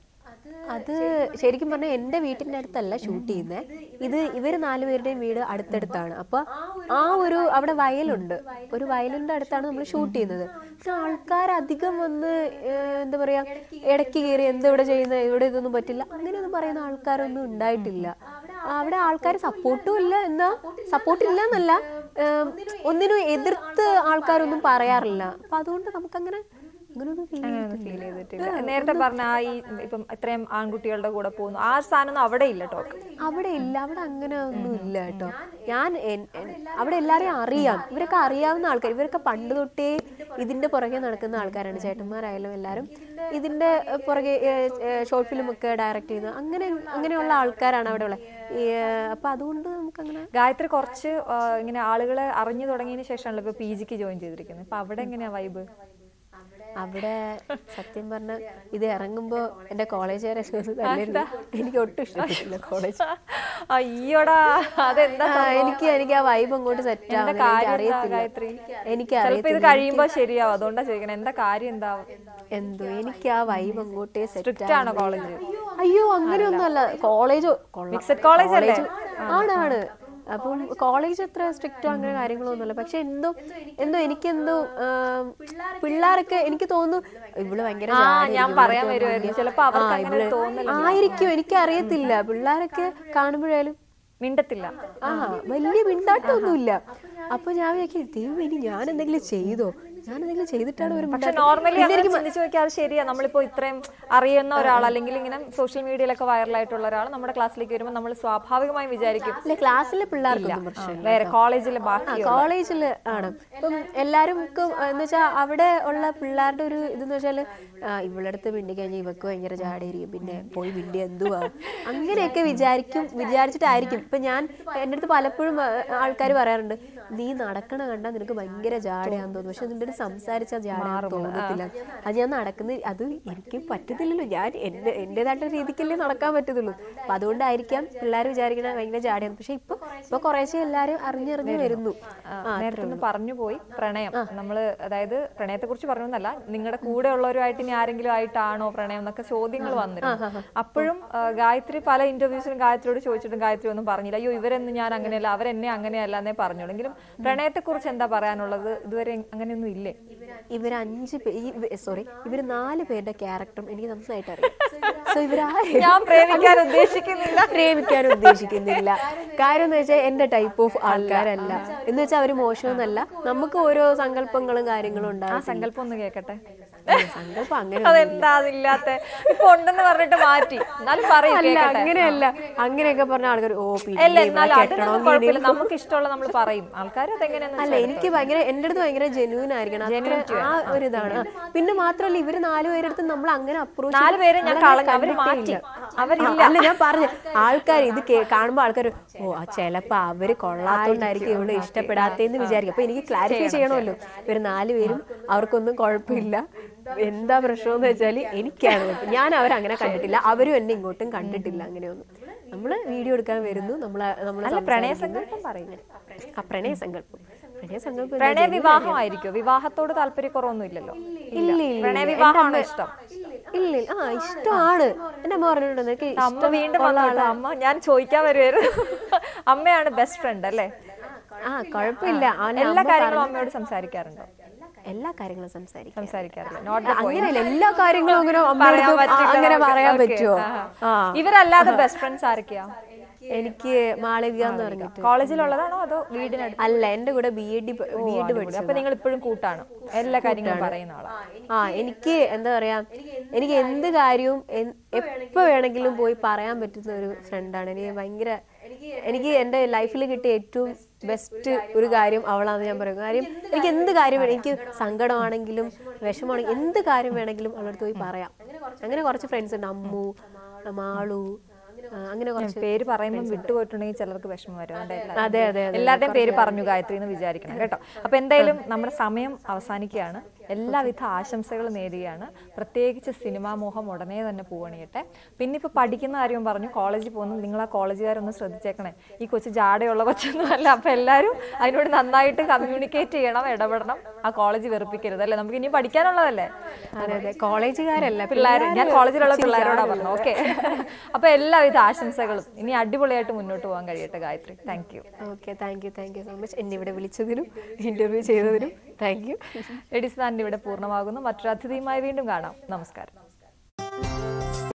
അത് ശരിക്കും പറഞ്ഞാൽ എൻ്റെ വീട്ടിൻ്റെ അടുത്തല്ല ഷൂട്ട് ചെയ്യുന്നത്. ഇത് ഇവർ നാലുപേരുടെയും വീട് അടുത്തടുത്താണ്. അപ്പൊ ആ ഒരു അവിടെ വയലുണ്ട്, ഒരു വയലിൻ്റെ അടുത്താണ് നമ്മൾ ഷൂട്ട് ചെയ്യുന്നത്. പക്ഷെ ആൾക്കാർ അധികം വന്ന് എന്താ പറയാ ഇടയ്ക്ക് കയറി എന്താ ഇവിടെ ചെയ്യുന്നത്, ഇവിടെ ഇതൊന്നും പറ്റില്ല അങ്ങനെയൊന്നും പറയുന്ന ആൾക്കാരൊന്നും ഉണ്ടായിട്ടില്ല. അവിടെ ആൾക്കാർ സപ്പോർട്ടും ഇല്ല, എന്താ സപ്പോർട്ടില്ല എന്നല്ല, ഒന്നിനും എതിർത്ത് ആൾക്കാരൊന്നും പറയാറില്ല. അപ്പൊ അതുകൊണ്ട് നമുക്കങ്ങനെ ഫീൽ ചെയ്തിട്ടില്ല. നേരത്തെ പറഞ്ഞ ആ ഈ ഇപ്പം ഇത്രയും ആൺകുട്ടികളുടെ കൂടെ പോകുന്നു ആ സാധനം അവിടെ ഇല്ല. ടോക്ക് അവിടെ ഇല്ല, അവിടെ അങ്ങനെ ഒന്നും ഇല്ല കേട്ടോ. ഞാൻ അവിടെ എല്ലാരെയും അറിയാം, ഇവരൊക്കെ അറിയാവുന്ന ആൾക്കാർ, ഇവരൊക്കെ പണ്ട് തൊട്ടേ ഇതിന്റെ പുറകെ നടക്കുന്ന ആൾക്കാരാണ്. ചേട്ടന്മാരായാലും എല്ലാവരും ഇതിന്റെ പുറകെ ഷോർട്ട് ഫിലിം ഒക്കെ ഡയറക്ട് ചെയ്യുന്ന അങ്ങനെ അങ്ങനെയുള്ള ആൾക്കാരാണ് അവിടെ ഉള്ളത്. അപ്പൊ അതുകൊണ്ട് നമുക്കങ്ങനെ. ഗായത്രി കുറച്ച് ഇങ്ങനെ ആളുകളെ അറിഞ്ഞു തുടങ്ങിയതിന് ശേഷമാണല്ലോ ഇപ്പൊ പി ജിക്ക് ജോയിൻ ചെയ്തിരിക്കുന്നത്. അപ്പൊ അവിടെ എങ്ങനെയാ വൈബ്? അവിടെ സത്യം പറഞ്ഞ ഇത് ഇറങ്ങുമ്പോ എന്റെ കോളേജുകാരെ എനിക്ക് ഒട്ടും ഇഷ്ടപ്പെട്ടില്ല കോളേജ്. അയ്യോടാ അതെന്താ? എനിക്ക് എനിക്ക് ആ വൈബ് അങ്ങോട്ട് സെറ്റ് ആവും. അറിയത്തില്ല, എനിക്ക് അറിയത്തില്ല. കഴിയുമ്പോ ശരിയാവും, അതുകൊണ്ടാ ചോദിക്കണേ എന്താ കാര്യം എന്താവും? എന്തോ എനിക്ക് ആ വൈബ് അങ്ങോട്ടേ സെറ്റ് ആണോ കോളേജ്? അയ്യോ അങ്ങനെയൊന്നും അല്ല. കോളേജ് മിക്സഡ് കോളേജ് അല്ലേ? ആണാണ്. അപ്പം കോളേജ് അത്ര സ്ട്രിക്റ്റോ അങ്ങനെ കാര്യങ്ങളൊന്നുമില്ല. പക്ഷെ എന്തോ എന്തോ എനിക്കെന്തോ പിള്ളേരൊക്കെ എനിക്ക് തോന്നുന്നു ഇവള് ഭയങ്കര ആയിരിക്കും, എനിക്കറിയത്തില്ല. പിള്ളേരൊക്കെ കാണുമ്പോഴായാലും മിണ്ടത്തില്ല, ആ വലിയ മിണ്ടാട്ടമൊന്നുമില്ല. അപ്പൊ ഞാൻ വിചാരിക്കും ദൈവം ഇനി ഞാൻ എന്തെങ്കിലും ചെയ്തോ, ഞാൻ എന്തെങ്കിലും ചെയ്തിട്ടാണ് ഒരു പക്ഷെ നോർമലി ചിന്തിച്ചു നോക്കിയാൽ അത് ശരിയാ. നമ്മളിപ്പോ ഇത്രയും അറിയുന്ന ഒരാൾ അല്ലെങ്കിൽ ഇങ്ങനെ സോഷ്യൽ മീഡിയയിലൊക്കെ വൈറലായിട്ടുള്ള ഒരാൾ നമ്മുടെ ക്ലാസ്സിലേക്ക് വരുമ്പോൾ നമ്മൾ സ്വാഭാവികമായും വിചാരിക്കും ക്ലാസ്സിലെ പിള്ളേർക്കൊന്നും പ്രശ്നമില്ല, വേറെ കോളേജിലെ ബാക്കി കോളേജിൽ ആണ്. ഇപ്പം എല്ലാവരും എന്ന് വെച്ചാൽ അവിടെ ഉള്ള പിള്ളേരുടെ ഒരു ഇതെന്ന് വെച്ചാല് ഇവളുടെ അടുത്ത് മിണ്ടി കഴിഞ്ഞാൽ ഇവക്ക് ഭയങ്കര ജാടയായിരിക്കും, പിന്നെ പോയി മിണ്ടി എന്തുവാ അങ്ങനെയൊക്കെ വിചാരിക്കും വിചാരിച്ചിട്ടായിരിക്കും. ഇപ്പൊ ഞാൻ എൻ്റെ അടുത്ത് പലപ്പോഴും ആൾക്കാർ പറയാറുണ്ട്, നീ നടക്കണ കണ്ടാൽ നിനക്ക് ഭയങ്കര ജാടയാന്ന് തോന്നുന്നു, പക്ഷെ നിന്റെ അടുത്ത് സംസാരിച്ചാൽ ജാടയാന്ന് തോന്നത്തില്ല. അത് ഞാൻ നടക്കുന്ന അത് എനിക്ക് പറ്റത്തില്ലല്ലോ, ഞാൻ എന്റെ എന്റേതായിട്ടുള്ള രീതിക്കല്ലേ നടക്കാൻ പറ്റത്തുള്ളൂ. അപ്പൊ അതുകൊണ്ടായിരിക്കാം പിള്ളേർ വിചാരിക്കണ ഭയങ്കര ജാടയാണ്. പക്ഷെ ഇപ്പൊ ഇപ്പൊ കുറേശ്ശെ എല്ലാരും അറിഞ്ഞറിഞ്ഞ് വരുന്നു. നേരത്തെ പറഞ്ഞു പോയി പ്രണയം, നമ്മള് അതായത് പ്രണയത്തെ കുറിച്ച് പറഞ്ഞൊന്നല്ല, നിങ്ങളുടെ കൂടെ ഉള്ളവരുമായിട്ട് ഇനി ആരെങ്കിലും ആയിട്ടാണോ പ്രണയം എന്നൊക്കെ ചോദ്യങ്ങൾ വന്നിരുന്നു. അപ്പോഴും ഗായത്രി പല ഇന്റർവ്യൂസിലും ഗായത്രിയോട് ചോദിച്ചിട്ടും ഗായത്രി ഒന്നും പറഞ്ഞില്ല, അയ്യോ ഇവരെന്ന് ഞാൻ അങ്ങനെയല്ല, അവരെന്നെ അങ്ങനെയല്ല എന്നേ പറഞ്ഞോളൂ. എങ്കിലും പ്രണയത്തെ കുറിച്ച് എന്താ പറയാനുള്ളത്? ഇതുവരെ അങ്ങനെയൊന്നും ഇല്ലേ? ഇവര് അഞ്ച് സോറി ഇവര് നാല് പേരുടെ ക്യാരക്ടറും എനിക്ക് നന്നായിട്ട് അറിയാം. സോ ഇവരാരും ഞാൻ പ്രേമിക്കാൻ ഉദ്ദേശിക്കുന്നില്ല പ്രേമിക്കാൻ ഉദ്ദേശിക്കുന്നില്ല കാര്യം എന്ന് വെച്ചാൽ എന്റെ ടൈപ്പ് ഓഫ് ആൾക്കാരല്ല. എന്ന് വെച്ചാൽ അവര് മോശമെന്നല്ല, നമുക്ക് ഓരോ സങ്കല്പങ്ങളും കാര്യങ്ങളും ഉണ്ടാകും. സങ്കല്പം ഒന്ന് കേക്കട്ടെ. സങ്കല്പം അങ്ങനെ അതെന്താതില്ലാത്ത ഇപ്പൊ ഉണ്ടെന്ന് പറഞ്ഞിട്ട് മാറ്റി, എന്നാലും പറയും. അങ്ങനെയല്ല, അങ്ങനെയൊക്കെ പറഞ്ഞ ആൾക്കാർ ഓ പിന്നെ നമുക്ക് ഇഷ്ടമുള്ള നമ്മൾ പറയും. ആൾക്കാർ അല്ല, എനിക്ക് ഭയങ്കര എന്റെ അടുത്ത് ഭയങ്കര ജെന്യൂൻ ആയിരിക്കണം, ആ ഒരു ഇതാണ്. പിന്നെ മാത്രമല്ല ഇവര് നാലുപേരെടുത്ത് നമ്മൾ അങ്ങനെ അപ്രോച്ച് നാല് പേര് ഞാൻ മാറ്റി അല്ല ഞാൻ പറഞ്ഞു ആൾക്കാർ ഇത് കാണുമ്പോ ആൾക്കാർ ഓ ചിലപ്പോ അവര് കൊള്ളാത്തോണ്ടായിരിക്കും ഇവിടെ ഇഷ്ടപ്പെടാത്തേന്ന് വിചാരിക്കും. അപ്പൊ എനിക്ക് ക്ലാരിഫൈ ചെയ്യണമല്ലോ, ഇവര് നാലുപേരും അവർക്കൊന്നും കുഴപ്പമില്ല. എന്താ പ്രശ്നം എന്ന് വെച്ചാല് എനിക്കാണ്, ഞാൻ അവരങ്ങനെ കണ്ടിട്ടില്ല, അവരും എന്നെ ഇങ്ങോട്ടും കണ്ടിട്ടില്ല. അങ്ങനെയൊന്നും നമ്മള് വീഡിയോ എടുക്കാൻ വരുന്നു, നമ്മള് നമ്മള് പ്രണയസങ്കല്പം പറയുന്നത്. ആ പ്രണയസങ്കല്പം പ്രണയസങ്കല്പം പ്രണയ വിവാഹമായിരിക്കും. വിവാഹത്തോട് താല്പര്യക്കുറവൊന്നും ഇല്ലല്ലോ? പ്രണയ വിവാഹമാണോ ഇഷ്ടം? ഇല്ല, ആ ഇഷ്ടമാണ്. എന്റെ അമ്മ പറഞ്ഞിട്ടുണ്ട് അമ്മ വീണ്ടും വന്നോളൂ. അമ്മ ഞാൻ ചോദിക്കാൻ വരുമായിരുന്നു. അമ്മയാണ് ബെസ്റ്റ് ഫ്രണ്ട് അല്ലേ? ആ കുഴപ്പമില്ല. എല്ലാ കാര്യങ്ങളും അമ്മയോട് സംസാരിക്കാറുണ്ടോ? എല്ലാ കാര്യങ്ങളും സംസാരിക്കും സംസാരിക്കാറില്ല. അങ്ങനെയല്ല, എല്ലാ കാര്യങ്ങളും അങ്ങനെ പറയാൻ പറ്റുമോ? ഇവരല്ലാതെ ബെസ്റ്റ് ഫ്രണ്ട്സ് ആരൊക്കെയാ? എനിക്ക് മാളവിക എന്ന് പറഞ്ഞിട്ട്. കോളേജിലുള്ളതാണോ അതോ വീടിനടുത്ത്? അല്ല, എന്റെ കൂടെ ബി എഡ് ബി എഡ് പഠിച്ചു. അപ്പൊ നിങ്ങൾ ഇപ്പോഴും കൂട്ടാണ്, എല്ലാ കാര്യങ്ങളും പറയുന്ന ആളാ? ആ, എനിക്ക് എന്താ പറയാ, എനിക്ക് എന്ത് കാര്യവും എപ്പോ വേണമെങ്കിലും പോയി പറയാൻ പറ്റുന്ന ഒരു ഫ്രണ്ടാണ്. എനിക്ക് ഭയങ്കര എനിക്ക് എന്റെ ലൈഫിൽ കിട്ടിയ ഏറ്റവും ബെസ്റ്റ് ഒരു കാര്യം അവളാന്ന് ഞാൻ പറയും. കാര്യം എനിക്ക് എന്ത് കാര്യം വേണം, എനിക്ക് സങ്കടമാണെങ്കിലും വിഷമമാണെങ്കിലും എന്ത് കാര്യം വേണമെങ്കിലും അവളടുത്ത് പോയി പറയാം. അങ്ങനെ കുറച്ച് ഫ്രണ്ട്സ് ഉണ്ട്, അമ്മു, മാളു, അങ്ങനെ കുറച്ച് പേര് പറയുമ്പോൾ വിട്ടുപോയിട്ടുണ്ടെങ്കിൽ ചിലർക്ക് വിഷമം വരും. അതെ അതെ എല്ലാവരുടെയും പേര് പറഞ്ഞു ഗായത്രി എന്ന് വിചാരിക്കണം കേട്ടോ. അപ്പൊ എന്തായാലും നമ്മുടെ സമയം അവസാനിക്കുകയാണ്. എല്ലാവിധ ആശംസകൾ നേടുകയാണ്. പ്രത്യേകിച്ച് സിനിമാ മോഹം ഉടനെ തന്നെ പൂവണിയട്ടെ. പിന്നെ ഇപ്പൊ പഠിക്കുന്ന കാര്യം പറഞ്ഞു, കോളേജിൽ പോകുന്നു. നിങ്ങൾ ആ കോളേജുകാരൊന്ന് ശ്രദ്ധിച്ചേക്കണേ, ഈ കൊച്ചു ജാടയുള്ള കൊച്ചൊന്നും അല്ല. അപ്പൊ എല്ലാവരും അതിനോട് നന്നായിട്ട് കമ്മ്യൂണിക്കേറ്റ് ചെയ്യണം, ഇടപെടണം. ആ കോളേജ് വെറുപ്പിക്കരുത് അല്ലേ, നമുക്ക് ഇനി പഠിക്കാനുള്ളതല്ലേ. അതെ അതെ, കോളേജുകാരല്ല പിള്ളേർ, ഞാൻ കോളേജിലുള്ള പിള്ളേരോടാ പറഞ്ഞു. ഓക്കെ, അപ്പൊ എല്ലാവിധ ആശംസകളും. ഇനി അടിപൊളിയായിട്ട് മുന്നോട്ട് പോകാൻ കഴിയട്ടെ Gayathri. Thank you. Okay, thank you thank you so much. എന്നെ ഇവിടെ വിളിച്ചതിനും ഇന്റർവ്യൂ ചെയ്തതിനും താങ്ക് യു. ലേഡീസ് ബാൻഡ് ഇവിടെ പൂർണ്ണമാകുന്നു. മറ്റൊരു അതിഥിയുമായി വീണ്ടും കാണാം. നമസ്കാരം.